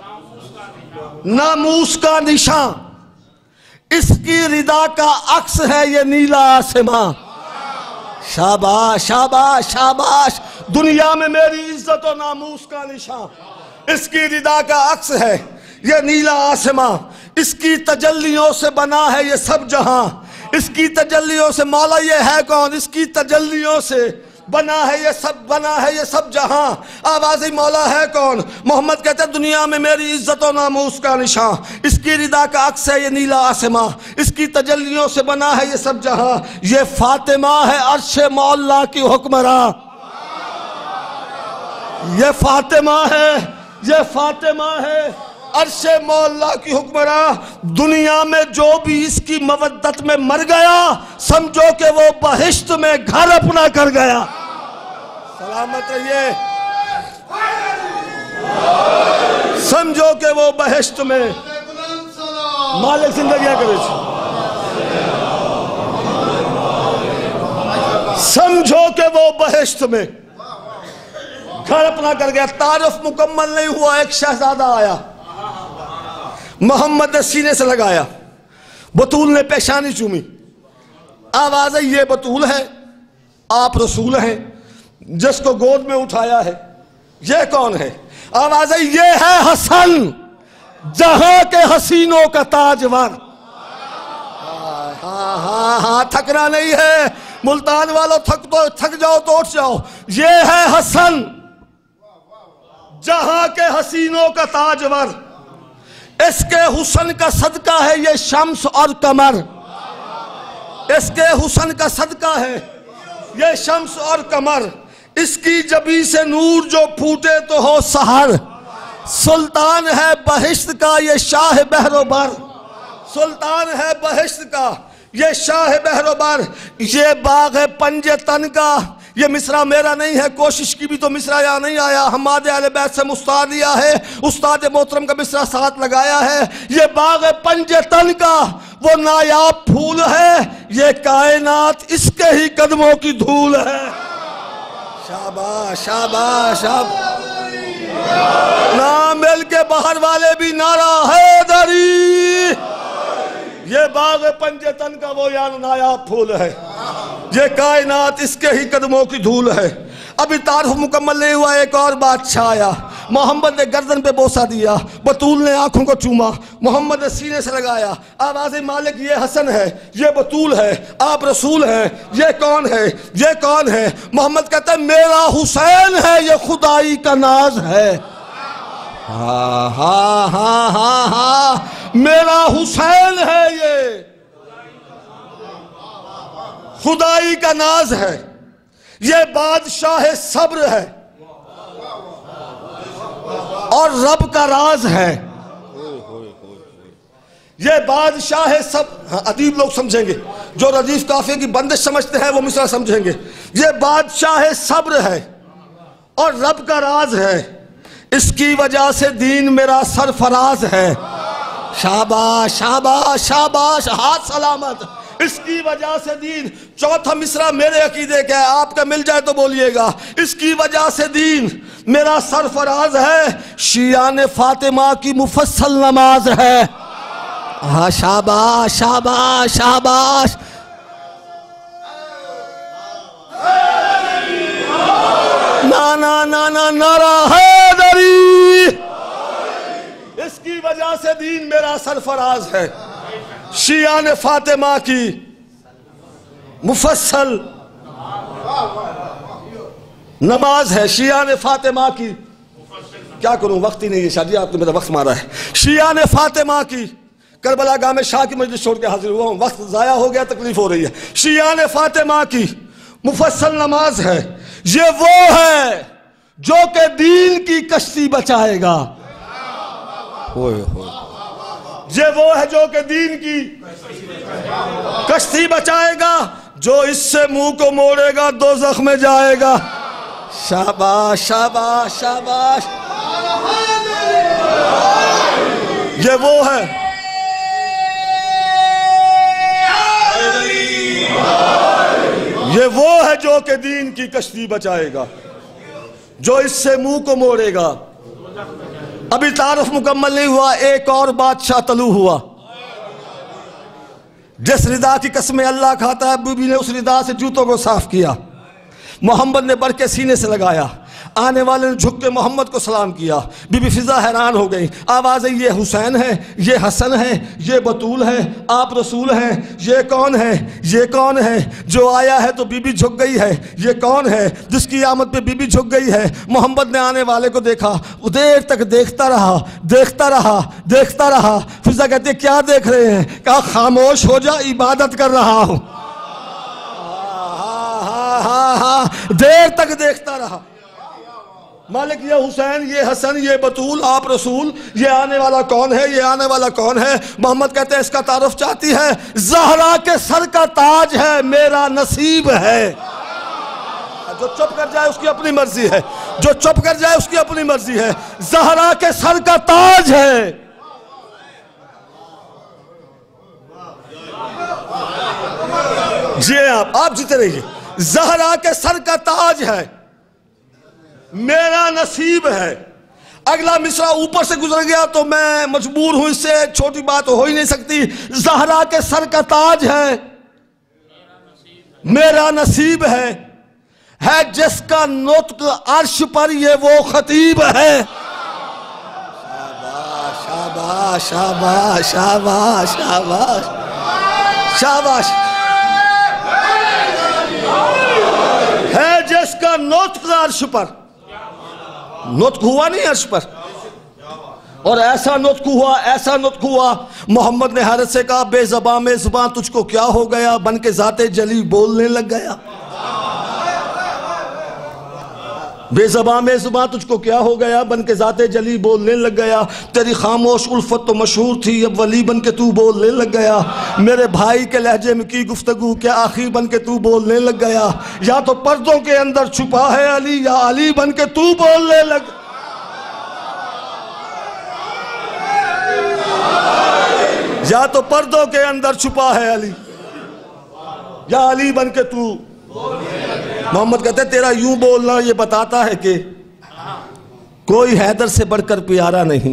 ناموس کا نشان, اس کی رضا کا عکس ہے یہ نیلا آسمان. شاباش شاباش شاباش. دنیا میں میری عزت و ناموس کا نشان, اس کی رضا کا عکس ہے یہ نیلا آسمان. اس کی تجلیوں سے بنا ہے یہ سب جہاں. اس کی تجلیوں سے, مولا یہ ہے کون؟ اس کی تجلیوں سے بنا ہے یہ سب بنا ہے یہ سب جہاں. آوازی مولا ہے کون؟ محمد کہتے ہیں دنیا میں میری عزت و ناموس کا نشان, اس کی رضا کا عکس ہے یہ نیلا آسماں, اس کی تجلیوں سے بنا ہے یہ سب جہاں. یہ فاطمہ ہے عرش مولا کی حکمراں. یہ فاطمہ ہے یہ فاطمہ ہے عرش مولا کی حکمراں. دنیا میں جو بھی اس کی مودت میں مر گیا, سمجھو کہ وہ بہشت میں گھر اپنا کر گیا. سلامت رہیے. سمجھو کہ وہ بہشت میں مالک زندگیاں کرے چھو. سمجھو کہ وہ بہشت میں گھر اپنا کر گیا. تعارف مکمل نہیں ہوا, ایک شہزادہ آیا, محمد نے سینے سے لگایا, بطول نے پیشانی چومی. آواز ہے یہ بطول ہے, آپ رسول ہیں. جس کو گود میں اٹھایا ہے یہ کون ہے؟ آواز ہے یہ ہے حسن, جہاں کے حسینوں کا تاجور. ہاں ہاں ہاں تھکنا نہیں ہے ملتان والوں, تھک تو تھک جاؤ تو اٹھ جاؤ. یہ ہے حسن, جہاں کے حسینوں کا تاجور. اس کے حسن کا صدقہ ہے یہ شمس اور قمر. اس کے حسن کا صدقہ ہے یہ شمس اور قمر. اس کی جبی سے نور جو پھوٹے تو ہو سحر. سلطان ہے بہشت کا یہ شاہ بحر و بر. سلطان ہے بہشت کا یہ شاہ بحر و بر. یہ باغ ہے پنجے تن کا. یہ مصرع میرا نہیں ہے, کوشش کی بھی تو مصرع یہاں نہیں آیا. حماد اہل بیت سے مستعار لیا ہے, استاد محترم کا مصرع ساتھ لگایا ہے. یہ باغ پنجے تن کا وہ نایاب پھول ہے, یہ کائنات اس کے ہی قدموں کی دھول ہے. شاباش شاباش شاباش. نام مل کے باہر والے بھی نعرہ حیدری. یہ باغ پنجے تن کا وہ یا نایاب پھول ہے, یہ کائنات اس کے ہی قدموں کی دھول ہے. ابھی تعارف مکمل نہیں ہوا, ایک اور بادشاہ آیا. محمد نے گردن پہ بوسہ دیا, بطول نے آنکھوں کو چوما, محمد نے سینے سے لگایا. آواز مالک یہ حسن ہے یہ بطول ہے, آپ رسول ہیں, یہ کون ہے یہ کون ہے؟ محمد کہتا ہے میرا حسین ہے یہ خدائی کا ناز ہے. ہاں ہاں ہاں ہاں ہاں میرا حسین ہے یہ خدائی کا ناز ہے. یہ بادشاہ صبر ہے اور رب کا راز ہے. یہ بادشاہ صبر, ہاں ادیب لوگ سمجھیں گے, جو ردیف قافیے کی بندش سمجھتے ہیں وہ مصرع سمجھیں گے. یہ بادشاہ صبر ہے اور رب کا راز ہے, اس کی وجہ سے دین میرا سرفراز ہے. شاباش شاباش شاباش, ہاتھ سلامت. اس کی وجہ سے دین. چوتھا مصرع میرے عقیدے کا ہے, آپ کا مل جائے تو بولیے گا. اس کی وجہ سے دین میرا سرفراز ہے, شیعان فاطمہ کی مفصل نماز ہے. ہاں شاباش شاباش شاباش. نانا نانا نعرہ حیدری. اس کی وجہ سے دین میرا سرفراز ہے. شیعہ نے فاطمہ کی مفصل نماز ہے. شیعہ نے فاطمہ کی، کیا کروں وقت ہی نہیں ہے شادی، آپ نے میرا وقت مارا ہے. شیعہ نے فاطمہ کی کربلا گاہ میں شاہ کی مجلس چھوڑ کے حاضر ہوا ہوں، وقت ضائع ہو گیا، تکلیف ہو رہی ہے. شیعہ نے فاطمہ کی مفصل نماز ہے. یہ وہ ہے جو کہ دین کی کشتی بچائے گا. ہوئے ہوئے. یہ وہ ہے جو کہ دین کی کشتی بچائے گا. جو اس سے منہ کو موڑے گا دوزخ میں جائے گا. شاباش شاباش شاباش. یہ وہ ہے یہ وہ ہے جو کہ دین کی کشتی بچائے گا. جو اس سے منہ کو موڑے گا. ابھی تعارف مکمل نہیں ہوا. ایک اور بادشاہ طلوع ہوا جس ردا کی قسمیں اللہ کھاتا ہے. بی بی نے اس ردا سے جوتوں کو صاف کیا. محمد نے بڑھ کے سینے سے لگایا. آنے والے نے جھک کے محمد کو سلام کیا. بی بی فضا حیران ہو گئی. آوازیں یہ حسین ہے، یہ حسن ہے، یہ بطول ہے، آپ رسول ہیں. یہ کون ہے؟ یہ کون ہے جو آیا ہے تو بی بی جھک گئی ہے؟ یہ کون ہے جس کی آمد پہ بی بی جھک گئی ہے؟ محمد نے آنے والے کو دیکھا. دیر تک دیکھتا رہا دیکھتا رہا دیکھتا رہا. فضا کہتے کیا دیکھ رہے ہیں؟ کہا خاموش ہو جا، عبادت کر رہا ہوں. ہاں ہاں دیر تک دیکھتا رہا. مالک یہ حسین، یہ حسن، یہ بطول، آپ رسول، یہ آنے والا کون ہے؟ یہ آنے والا کون ہے؟ محمد کہتے ہیں اس کا تعارف چاہتی ہے. زہرا کے سر کا تاج ہے، میرا نصیب ہے. جو چپ کر جائے اس کی اپنی مرضی ہے. جو چپ کر جائے اس کی اپنی مرضی ہے. زہرا کے سر کا تاج ہے. جی آپ آپ جیتے رہیے. زہرا کے سر کا تاج ہے، میرا نصیب ہے. اگلا مصرع اوپر سے گزر گیا تو میں مجبور ہوں، اس سے چھوٹی بات ہو ہی نہیں سکتی. زہرا کے سر کا تاج ہے، میرا نصیب ہے. ہے جس کا نطق عرش پر یہ وہ خطیب ہے. شاباش شاباش شاباش شاباش شاباش. ہے جس کا نطق عرش پر، نطق ہوا نہیں عرش پر، اور ایسا نطق ہوا ایسا نطق ہوا. محمد نے حضرت سے کہا بے زباں میں زباں تجھ کو کیا ہو گیا؟ بن کے ذات جلی بولنے لگ گیا. بے زباں میں زباں تجھ کو کیا ہو گیا؟ بن کے ذات جلی بولنے لگ گیا. تیری خاموش الفت تو مشہور تھی، اب ولی بن کے تو بولنے لگ گیا. میرے بھائی کے لہجے میں کی گفتگو کیا آخی بن کے تو بولنے لگ گیا. یا تو پردوں کے اندر چھپا ہے علی، یا علی بن کے تو بولنے لگ. یا تو پردوں کے اندر چھپا ہے علی، یا علی بن کے تو. محمد کہتے ہیں تیرا یوں بولنا یہ بتاتا ہے کہ کوئی حیدر سے بڑھ کر پیارا نہیں.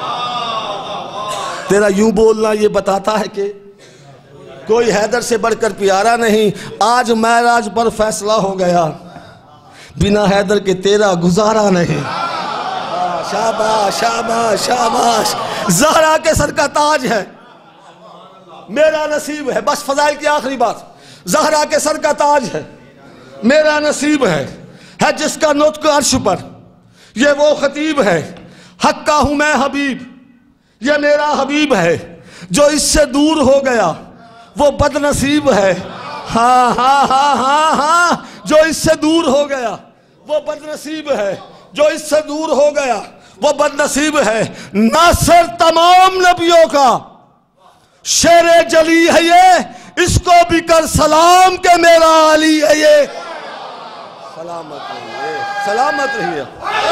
تیرا یوں بولنا یہ بتاتا ہے کہ کوئی حیدر سے بڑھ کر پیارا نہیں. آج معراج پر فیصلہ ہو گیا، بنا حیدر کے تیرا گزارا نہیں. شاباش شاباش شاباش. زہرا کے سر کا تاج ہے، میرا نصیب ہے. بس فضائل کی آخری بات. زہرا کے سر کا تاج ہے، میرا نصیب ہے. ہے جس کا نطق عرش پر یہ وہ خطیب ہے. حق کا ہوں میں حبیب، یہ میرا حبیب ہے. جو اس سے دور ہو گیا وہ بد نصیب ہے. ہاں ہاں ہاں ہاں ہاں. جو اس سے دور ہو گیا وہ بد نصیب ہے. جو اس سے دور ہو گیا وہ بد نصیب ہے. ناصر تمام نبیوں کا شیر جلی ہے یہ، اس کو بھی کر سلام کہ میرا علی ہے یہ. سلامت رہیے سلامت رہیے.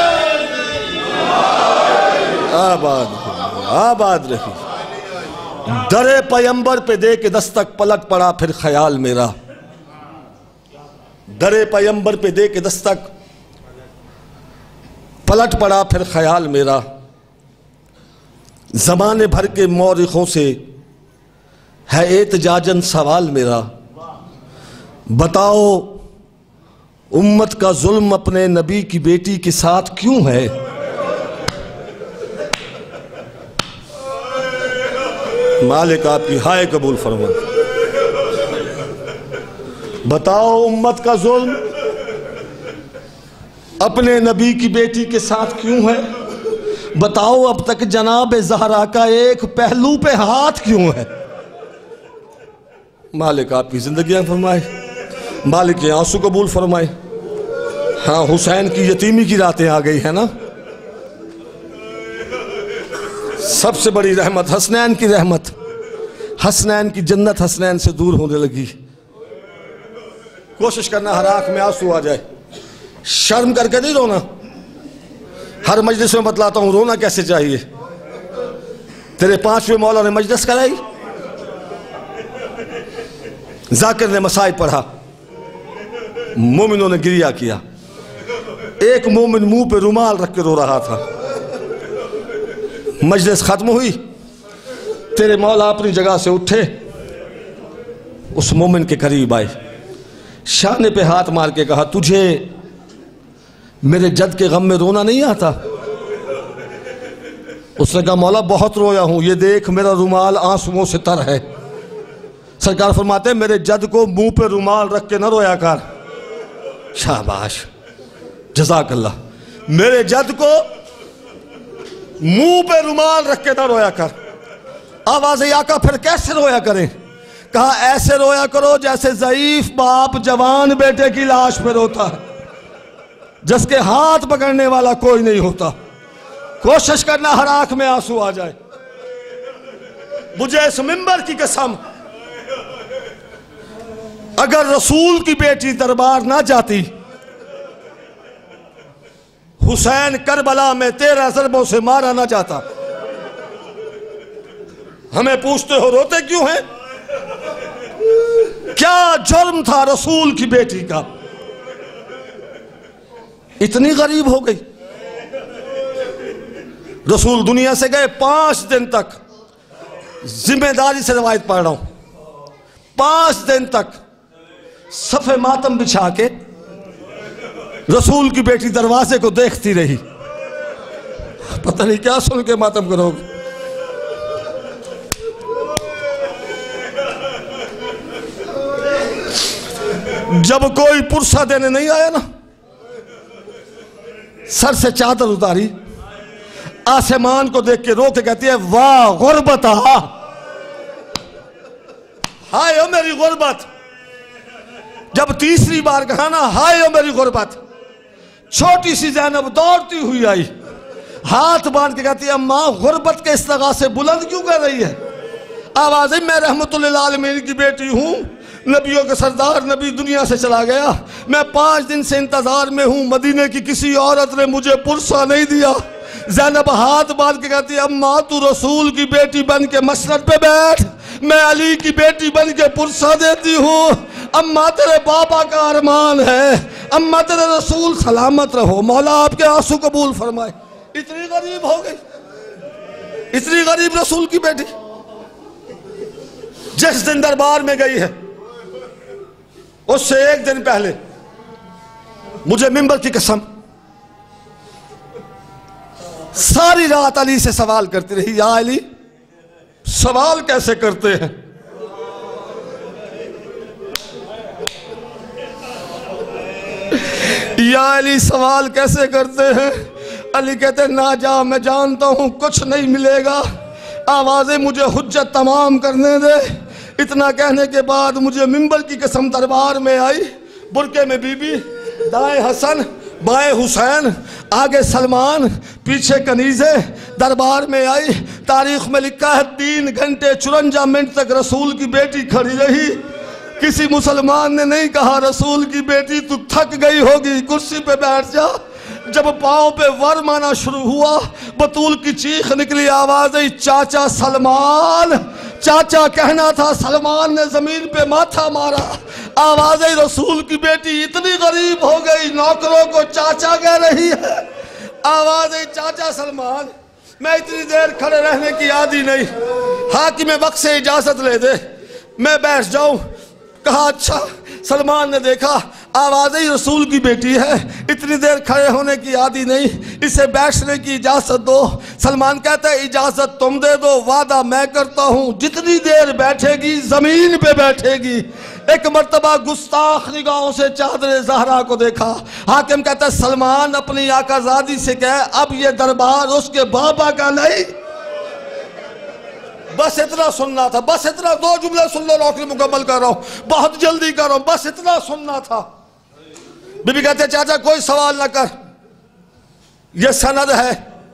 آباد رہیے آباد رہیے. در پیمبر پہ دے کے دستک پلٹ پڑا پھر خیال میرا. در پیمبر پہ دے کے دستک پلٹ پڑا پھر خیال میرا. زمانے بھر کے مورخوں سے ہے احتجاجن سوال میرا، بتاؤ امت کا ظلم اپنے نبی کی بیٹی کے ساتھ کیوں ہے؟ مالک آپ کی ہائے قبول فرمائے۔ بتاؤ امت کا ظلم اپنے نبی کی بیٹی کے ساتھ کیوں ہے؟ بتاؤ اب تک جناب زہرا کا ایک پہلو پہ ہاتھ کیوں ہے؟ مالک آپ کی زندگیاں فرمائے، مالک کے آنسو قبول فرمائے۔ ہاں حسین کی یتیمی کی راتیں آ گئی ہے نا، سب سے بڑی رحمت حسنین کی رحمت، حسنین کی جنت حسنین سے دور ہونے لگی۔ کوشش کرنا ہر آنکھ میں آنسو آ جائے، شرم کر کے نہیں رونا۔ ہر مجلس میں بتلاتا ہوں رونا کیسے چاہیے۔ تیرے پانچویں مولا نے مجلس کرائی، ذاکر نے مسائب پڑھا، مومنوں نے گریہ کیا، ایک مومن منہ پہ رومال رکھ کے رو رہا تھا۔ مجلس ختم ہوئی، تیرے مولا اپنی جگہ سے اٹھے، اس مومن کے قریب آئے، شانے پہ ہاتھ مار کے کہا تجھے میرے جد کے غم میں رونا نہیں آتا؟ اس نے کہا مولا بہت رویا ہوں، یہ دیکھ میرا رومال آنسوؤں سے تر ہے۔ سرکار فرماتے ہیں میرے جد کو منہ پہ رومال رکھ کے نہ رویا کر۔ شاباش، جزاک اللہ۔ میرے جد کو منہ پہ رومال رکھ کے نہ رویا کر۔ آواز آقا پھر کیسے رویا کریں؟ کہا ایسے رویا کرو جیسے ضعیف باپ جوان بیٹے کی لاش پہ روتا ہے، جس کے ہاتھ پکڑنے والا کوئی نہیں ہوتا۔ کوشش کرنا ہر آنکھ میں آنسو آ جائے۔ مجھے اس منبر کی قسم، اگر رسول کی بیٹی دربار نہ جاتی، حسین کربلا میں تیرہ ضربوں سے مارا نہ جاتا۔ ہمیں پوچھتے ہو روتے کیوں ہیں؟ کیا جرم تھا رسول کی بیٹی کا؟ اتنی غریب ہو گئی۔ رسول دنیا سے گئے، پانچ دن تک ذمہ داری سے روایت پڑھ رہا ہوں، پانچ دن تک صف ماتم بچھا کے رسول کی بیٹی دروازے کو دیکھتی رہی۔ پتہ نہیں کیا سن کے ماتم کرو گے۔ جب کوئی پرسہ دینے نہیں آیا نا، سر سے چادر اتاری، آسمان کو دیکھ کے رو کے کہتی ہے واہ غربتہ، ہائے او میری غربت۔ جب تیسری بار کہا نا ہائے او میری غربت، چھوٹی سی زینب دوڑتی ہوئی آئی، ہاتھ باندھ کے کہتی ہے ماں غربت کے اس طرح سے بلند کیوں کر رہی ہے؟ آوازیں میں رحمت للعالمین کی بیٹی ہوں، نبیوں کے سردار نبی دنیا سے چلا گیا، میں پانچ دن سے انتظار میں ہوں، مدینے کی کسی عورت نے مجھے پرسہ نہیں دیا۔ زینب ہاتھ باندھ کے کہتی ہے اماں تو رسول کی بیٹی بن کے مسند پہ بیٹھ، میں علی کی بیٹی بن کے پرسہ دیتی ہوں۔ اماں تیرے بابا کا ارمان ہے، اماں تیرے رسول سلامت رہو، مولا آپ کے آنسو قبول فرمائے۔ اتنی غریب ہو گئی، اتنی غریب رسول کی بیٹی۔ جس دن دربار میں گئی ہے اس سے ایک دن پہلے مجھے منبر کی قسم ساری رات علی سے سوال کرتی رہی، یا علی سوال کیسے کرتے ہیں؟ یا علی سوال کیسے کرتے ہیں؟ علی کہتے نہ جا، میں جانتا ہوں کچھ نہیں ملے گا، آوازیں مجھے حجت تمام کرنے دے۔ اتنا کہنے کے بعد مجھے منبر کی قسم دربار میں آئی، برقعے میں بی بی، دائیں حسن بائیں حسین، آگے سلمان، پیچھے کنیزیں، دربار میں آئی۔ تاریخ میں لکھا ہے تین گھنٹے چورنجا منٹ تک رسول کی بیٹی کھڑی رہی۔ کسی مسلمان نے نہیں کہا رسول کی بیٹی تو تھک گئی ہوگی کرسی پہ بیٹھ جا۔ جب پاؤں پہ ورم آنا شروع ہوا، بطول کی چیخ نکلی، آواز آئی چاچا سلمان۔ چاچا کہنا تھا، سلمان نے زمین پہ ماتھا مارا۔ آواز آئی رسول کی بیٹی اتنی غریب ہو گئی نوکروں کو چاچا کہہ رہی ہے۔ آواز آئی چاچا سلمان، میں اتنی دیر کھڑے رہنے کی عادی نہیں، حاکم وقت سے اجازت لے دے۔ میں بیٹھ جاؤں؟ کہا اچھا۔ سلمان نے دیکھا آواز ہی رسول کی بیٹی ہے، اتنی دیر کھڑے ہونے کی عادی نہیں، اسے بیٹھنے کی اجازت دو۔ سلمان کہتا ہے اجازت تم دے دو، وعدہ میں کرتا ہوں جتنی دیر بیٹھے گی زمین پہ بیٹھے گی۔ ایک مرتبہ گستاخ نگاہوں سے چادر زہرا کو دیکھا۔ حاکم کہتا ہے سلمان اپنی آقا زادی سے کہے اب یہ دربار اس کے بابا کا نہیں۔ بس اتنا سننا تھا، بس اتنا، دو جملے سن لو، نوکری مکمل کر رہا ہوں، بہت جلدی کر رہا ہوں، بس اتنا سننا تھا۔ بی بی کہتے ہیں چاچا کوئی سوال نہ کر، یہ سند ہے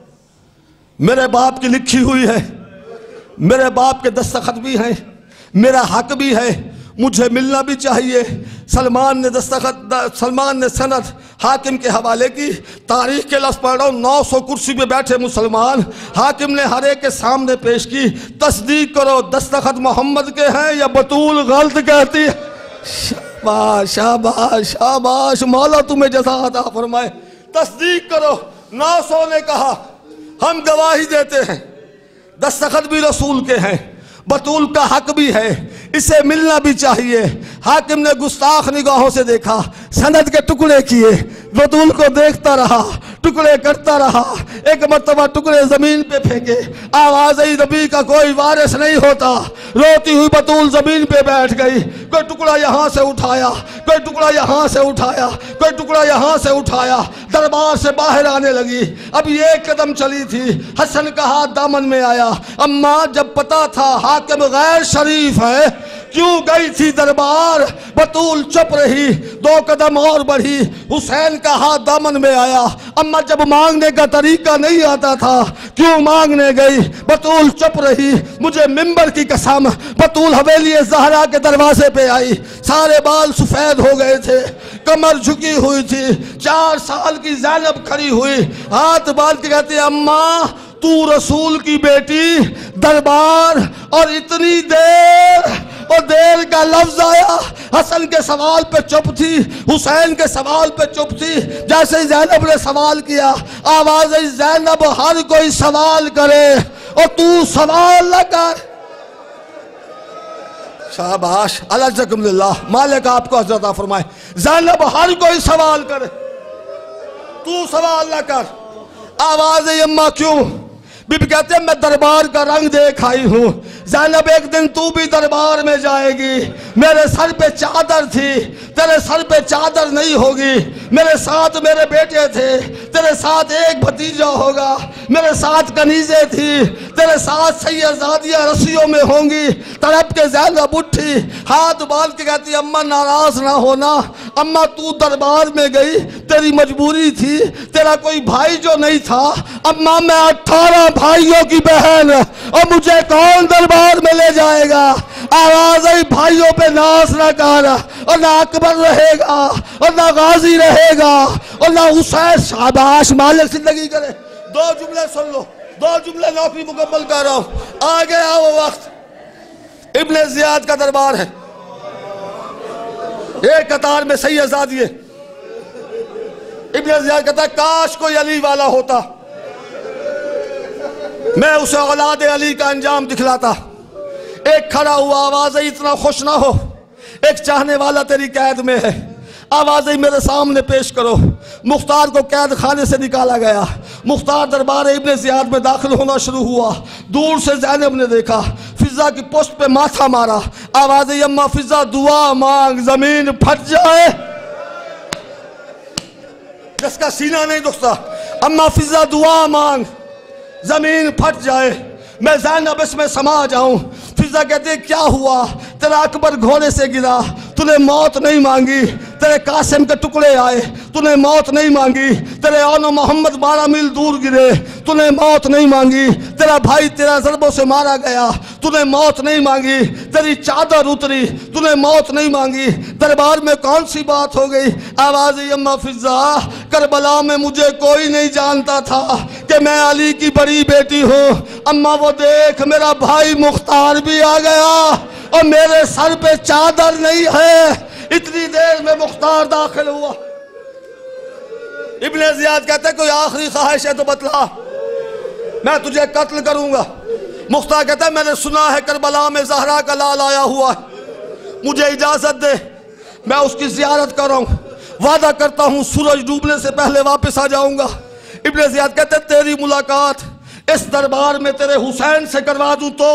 میرے باپ کی لکھی ہوئی ہے، میرے باپ کے دستخط بھی ہیں، میرا حق بھی ہے، مجھے ملنا بھی چاہیے۔ سلمان نے دستخط سلمان نے سند حاکم کے حوالے کی۔ تاریخ کے لفظ پڑھ رہا ہوں، نو سو کرسی پہ بیٹھے مسلمان، حاکم نے ہر ایک کے سامنے پیش کی۔ تصدیق کرو دستخط محمد کے ہیں یا بطول غلط کہتی ہے؟ شاباش شاباش شاباش، مولا تمہیں جزا عطا فرمائے۔ تصدیق کرو۔ نو سو نے کہا ہم گواہی دیتے ہیں، دستخط بھی رسول کے ہیں، بطول کا حق بھی ہے، اسے ملنا بھی چاہیے۔ حاکم نے گستاخ نگاہوں سے دیکھا، سند کے ٹکڑے کیے، بطول کو دیکھتا رہا، ٹکڑے کرتا رہا۔ ایک مرتبہ ٹکڑے زمین پہ پھینکے، آواز آئی نبی کا کوئی وارث نہیں ہوتا۔ روتی ہوئی بطول زمین پہ بیٹھ گئی۔ کوئی ٹکڑا یہاں سے اٹھایا، کوئی ٹکڑا یہاں سے اٹھایا، کوئی ٹکڑا یہاں سے اٹھایا، دربار سے باہر آنے لگی۔ اب یہ ایک قدم چلی تھی، حسن کا ہاتھ دامن میں آیا۔ اماں جب پتا تھا حاکم غیر شریف ہے کیوں گئی تھی دربار؟ بطول چپ رہی، دو قدم اور بڑھی، حسین کا ہاتھ دامن میں آیا۔ اماں جب مانگنے کا طریقہ نہیں آتا تھا کیوں مانگنے گئی؟ بطول چپ رہی۔ مجھے منبر کی قسم، بطول حویلی زہرا کے دروازے پہ آئی، سارے بال سفید ہو گئے تھے، کمر جھکی ہوئی تھی، چار سال کی زینب کھڑی ہوئی، ہاتھ بال کے کہتی اماں تو رسول کی بیٹی، دربار، اور اتنی دیر، اور دیر کا لفظ آیا۔ حسن کے سوال پہ چپ تھی، حسین کے سوال پہ چپ تھی۔ جیسے زینب نے سوال کیا، آواز آئی زینب ہر کوئی سوال کرے اور تو سوال نہ کر۔ شاباش، الجکم للہ، مالک آپ کو عزت عطا فرمائے۔ زینب ہر کوئی سوال کرے، تو سوال نہ کر۔ آواز آئی اماں کیوں؟ بی بی کہتے ہیں میں دربار کا رنگ دیکھ آئی ہوں۔ زینب ایک دن تو بھی دربار میں جائے گی، میرے سر پہ چادر تھی، تیرے سر پہ چادر نہیں ہوگی۔ میرے ساتھ میرے بیٹے تھے، تیرے ساتھ ایک بھتیجا ہوگا، میرے ساتھ کنیزیں تھی، تیرے ساتھ سیدزادیاں رسیوں میں ہوں گی۔ تڑپ کے زینب اٹھی، ہاتھ بال کے کہتی اماں ناراض نہ ہونا، اماں تو دربار میں گئی، تیری مجبوری تھی، تیرا کوئی بھائی جو نہیں تھا۔ اماں میں اٹھارہ بھائیوں کی بہن، اور مجھے کون دربار میں لے جائے گا؟ آواز آئی بھائیوں پہ ناز نہ کر، اور نہ اکبر رہے گا، اور نہ غازی رہے گا، اور نہ حسین۔ شاباش، مالک زندگی کرے۔ دو جملے سن لو، دو جملے نوکری مکمل کر رہا ہوں۔ آ گیا وہ وقت، ابن زیاد کا دربار ہے، ایک قطار میں سید زادیے۔ ابن زیاد کہتا ہے کاش کوئی علی والا ہوتا، میں اسے اولاد علی کا انجام دکھلاتا۔ ایک کھڑا ہوا، آواز آئی اتنا خوش نہ ہو، ایک چاہنے والا تیری قید میں ہے، آواز آئی میرے سامنے پیش کرو۔ مختار کو قید خانے سے نکالا گیا، مختار دربار ابن زیاد میں داخل ہونا شروع ہوا۔ دور سے زینب نے دیکھا، فضا کی پشت پہ ماتھا مارا، آواز آئی اماں فضا دعا مانگ زمین پھٹ جائے۔ جس کا سینہ نہیں دکھتا، اماں فضا دعا مانگ زمین پھٹ جائے، میں زینب اس میں سما جاؤں۔ فضا کہتے ہیں کیا ہوا؟ تیرا اکبر گھوڑے سے گرا، تو نے موت نہیں مانگی، تیرے قاسم کے ٹکڑے آئے، تو نے موت نہیں مانگی، تیرے اون و محمد بارہ میل دور گرے، تو نے موت نہیں مانگی، تیرا بھائی تیرا ضربوں سے مارا گیا، تو نے موت نہیں مانگی، تیری چادر اتری، تو نے موت نہیں مانگی، دربار میں کون سی بات ہو گئی؟ آواز اماں فضا کربلا میں مجھے کوئی نہیں جانتا تھا کہ میں علی کی بڑی بیٹی ہوں، اماں وہ دیکھ میرا بھائی مختار بھی آ گیا اور میرے سر پہ چادر نہیں ہے۔ اتنی دیر میں مختار داخل ہوا۔ ابن زیاد کہتے ہیں کوئی آخری خواہش ہے تو بتلا، میں تجھے قتل کروں گا۔ مختار کہتا ہے میں نے سنا ہے کربلا میں زہرا کا لال آیا ہوا ہے، مجھے اجازت دے میں اس کی زیارت کروں، وعدہ کرتا ہوں سورج ڈوبنے سے پہلے واپس آ جاؤں گا۔ ابن زیاد کہتے ہیں تیری ملاقات اس دربار میں تیرے حسین سے کروا دوں تو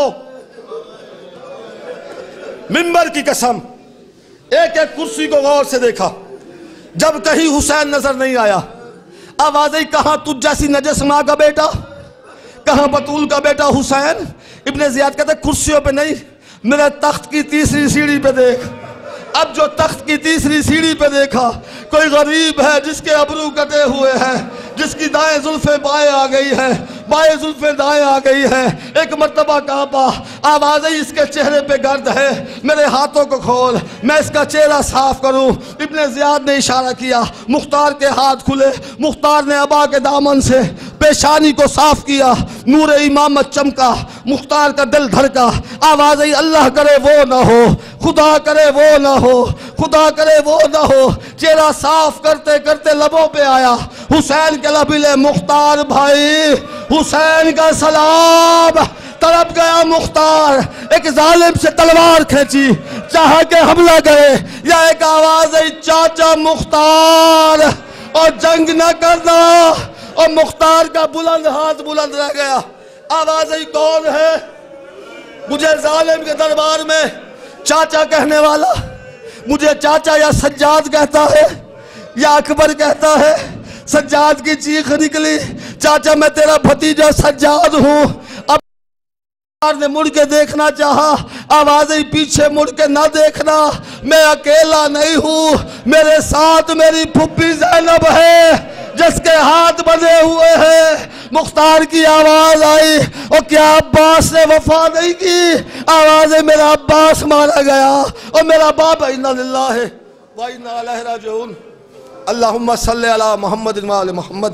منبر کی قسم ایک ایک کرسی کو غور سے دیکھا، جب کہیں حسین نظر نہیں آیا آوازیں کہاں تجھ جیسی نجس ماں کا بیٹا، کہاں بطول کا بیٹا حسین۔ ابن زیاد کہتے ہیں کرسیوں پہ نہیں، میرے تخت کی تیسری سیڑھی پہ دیکھ۔ اب جو تخت کی تیسری سیڑھی پہ دیکھا کوئی غریب ہے جس کے ابرو کٹے ہوئے ہیں، جس کی دائیں زلفیں بائیں آ گئی ہیں، بائیں زلفیں دائیں آ گئی ہیں، ایک مرتبہ کانپا، آوازیں اس کے چہرے پہ گرد ہے، میرے ہاتھوں کو کھول میں اس کا چہرہ صاف کروں۔ ابن زیاد نے اشارہ کیا، مختار کے ہاتھ کھلے، مختار نے ابا کے دامن سے پیشانی کو صاف کیا، نور امامت چمکا، مختار کا دل دھڑکا، آوازیں اللہ کرے وہ نہ ہو، خدا کرے وہ نہ ہو، خدا کرے وہ نہ ہو۔ چہرہ صاف کرتے کرتے لبوں پہ آیا، حسین کے لب لے مختار بھائی، حسین کا سلام۔ تڑپ گیا مختار، ایک ظالم سے تلوار کھینچی چاہا کہ حملہ کرے، یا ایک آواز ہے چاچا مختار اور جنگ نہ کرنا، اور مختار کا بلند ہاتھ بلند رہ گیا۔ آواز ہے کون ہے؟ مجھے ظالم کے دربار میں چاچا کہنے والا مجھے چاچا یا سجاد کہتا ہے یا اکبر کہتا ہے۔ سجاد کی چیخ نکلی، چاچا میں تیرا بھتیجا سجاد ہوں۔ اب نے مڑ کے دیکھنا چاہا، آوازیں پیچھے مڑ کے نہ دیکھنا، میں اکیلا نہیں ہوں، میرے ساتھ میری پھپھی زینب ہے جس کے ہاتھ بندھے ہوئے ہیں۔ مختار کی آواز آئی، اور کیا عباس نے وفا نہیں کی؟ آوازیں میرا عباس مارا گیا اور میرا باپ انا للہ و انا الیہ راجعون۔ اللہم صلی علی محمد و آل محمد۔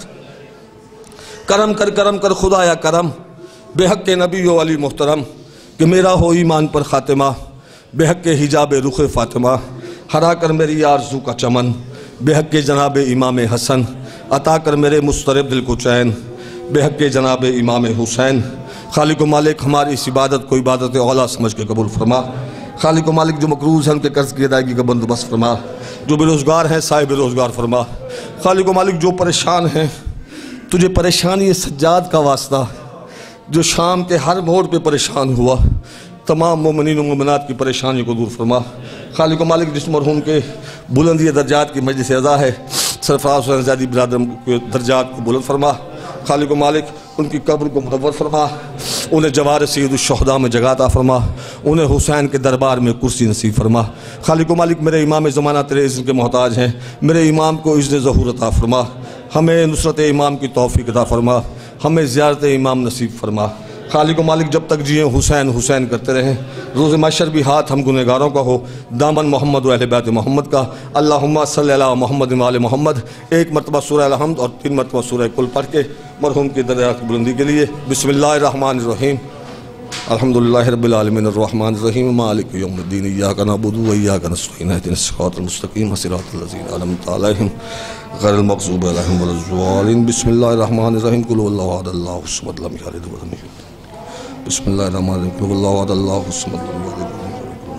کرم کر کرم کر خدایا کرم، بے حق کے نبی و علی محترم، کہ میرا ہو ایمان پر خاتمہ، بے حق کے حجاب رخ فاطمہ، ہرا کر میری آرزو کا چمن، بے حق کے جناب امام حسن، عطا کر میرے مضطرب دل کو چین، بے حق کے جناب امام حسین۔ خالق و مالک ہماری اس عبادت کو عبادت اولیٰ سمجھ کے قبول فرما۔ خالق و مالک جو مقروض ہیں ان کے قرض کی ادائیگی کا بندوبست فرما، جو بے روزگار ہیں صاحب روزگار فرما۔ خالق و مالک جو پریشان ہیں تجھے پریشانی سجاد کا واسطہ، جو شام کے ہر موڑ پہ پریشان ہوا، تمام مومنین و مومنات کی پریشانی کو دور فرما۔ خالق و مالک جس مرحوم کے بلندی درجات کی مجلس اعزا ہے، سرفراز حسین زادی برادر کے درجات کو بلند فرما۔ خالق و مالک ان کی قبر کو منور فرما، انہیں جوار سید الشہداء میں جگہ عطا فرما، انہیں حسین کے دربار میں کرسی نصیب فرما۔ خالق و مالک میرے امام زمانہ تیرے اذن کے محتاج ہیں، میرے امام کو اذن ظہور عطا فرما، ہمیں نصرت امام کی توفیق عطا فرما، ہمیں زیارت امام نصیب فرما۔ خالق و مالک جب تک جئیں حسین حسین کرتے رہیں، روز محشر بھی ہاتھ ہم گنہگاروں کا ہو، دامن محمد و اہل بیت محمد کا۔ اللہم صلی علی محمد و آل محمد۔ ایک مرتبہ سورہ الحمد اور تین مرتبہ سورہ کل پڑھ کے مرحوم کی درجات کی بلندی کے لیے بسم اللہ الرحمن الرحیم۔ الحمدللہ رب العالمین الرحمن الرحیم مالک یوم الدین ایاک نعبد و ایاک نستعین اہدنا الصراط المستقیم صراط الذین انعمت علیہم غیر المغضوب علیہم ولا الضالین۔ بسم اللہ الرحمن الرحیم قل هو اللہ احد اللہ الصمد لم یلد ولم یولد۔ بسم اللہ الرحمن الرحیم قل هو اللہ احد اللہ الصمد لم یلد ولم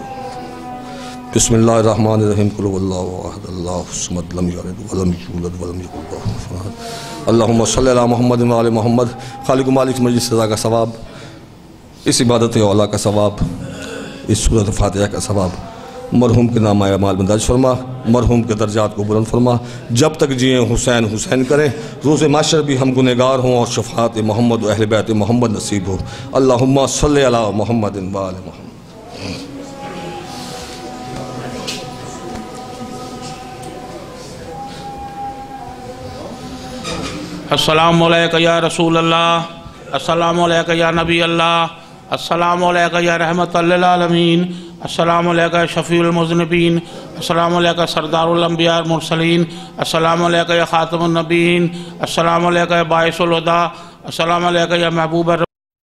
یولد۔ بسم اللہ الرحمن الرحیم قل هو اللہ احد اللہ الصمد لم یلد ولم یولد ولم یکن له کفوا احد۔ اللہم صلی علی محمد و آل محمد۔ خالق و مالک مجلس سزا کا ثواب، اس عبادت اولیٰ کا ثواب، اس سورۃ فاتحہ کا ثواب مرحوم کے نامہ اعمال میں درج فرما، مرحوم کے درجات کو بلند فرما۔ جب تک جئیں حسین حسین کریں، روز محشر بھی ہم گنہگار ہوں اور شفاعت محمد و اہل بیت محمد نصیب ہو۔ اللہم صلی علی محمد و آل محمد۔ السلام علیکہ یا رسول اللہ، السلام علیکہ یا نبی اللہ، السلام علیکہ یا رحمت للعالمین، السلام علیکہ شفیع المذنبین، السلام علیکہ سردار الانبیاء المرسلین، السلام علیکہ یا خاتم النبیین، السلام علیکہ یا باعث الہدیٰ، السلام علیکہ یا محبوب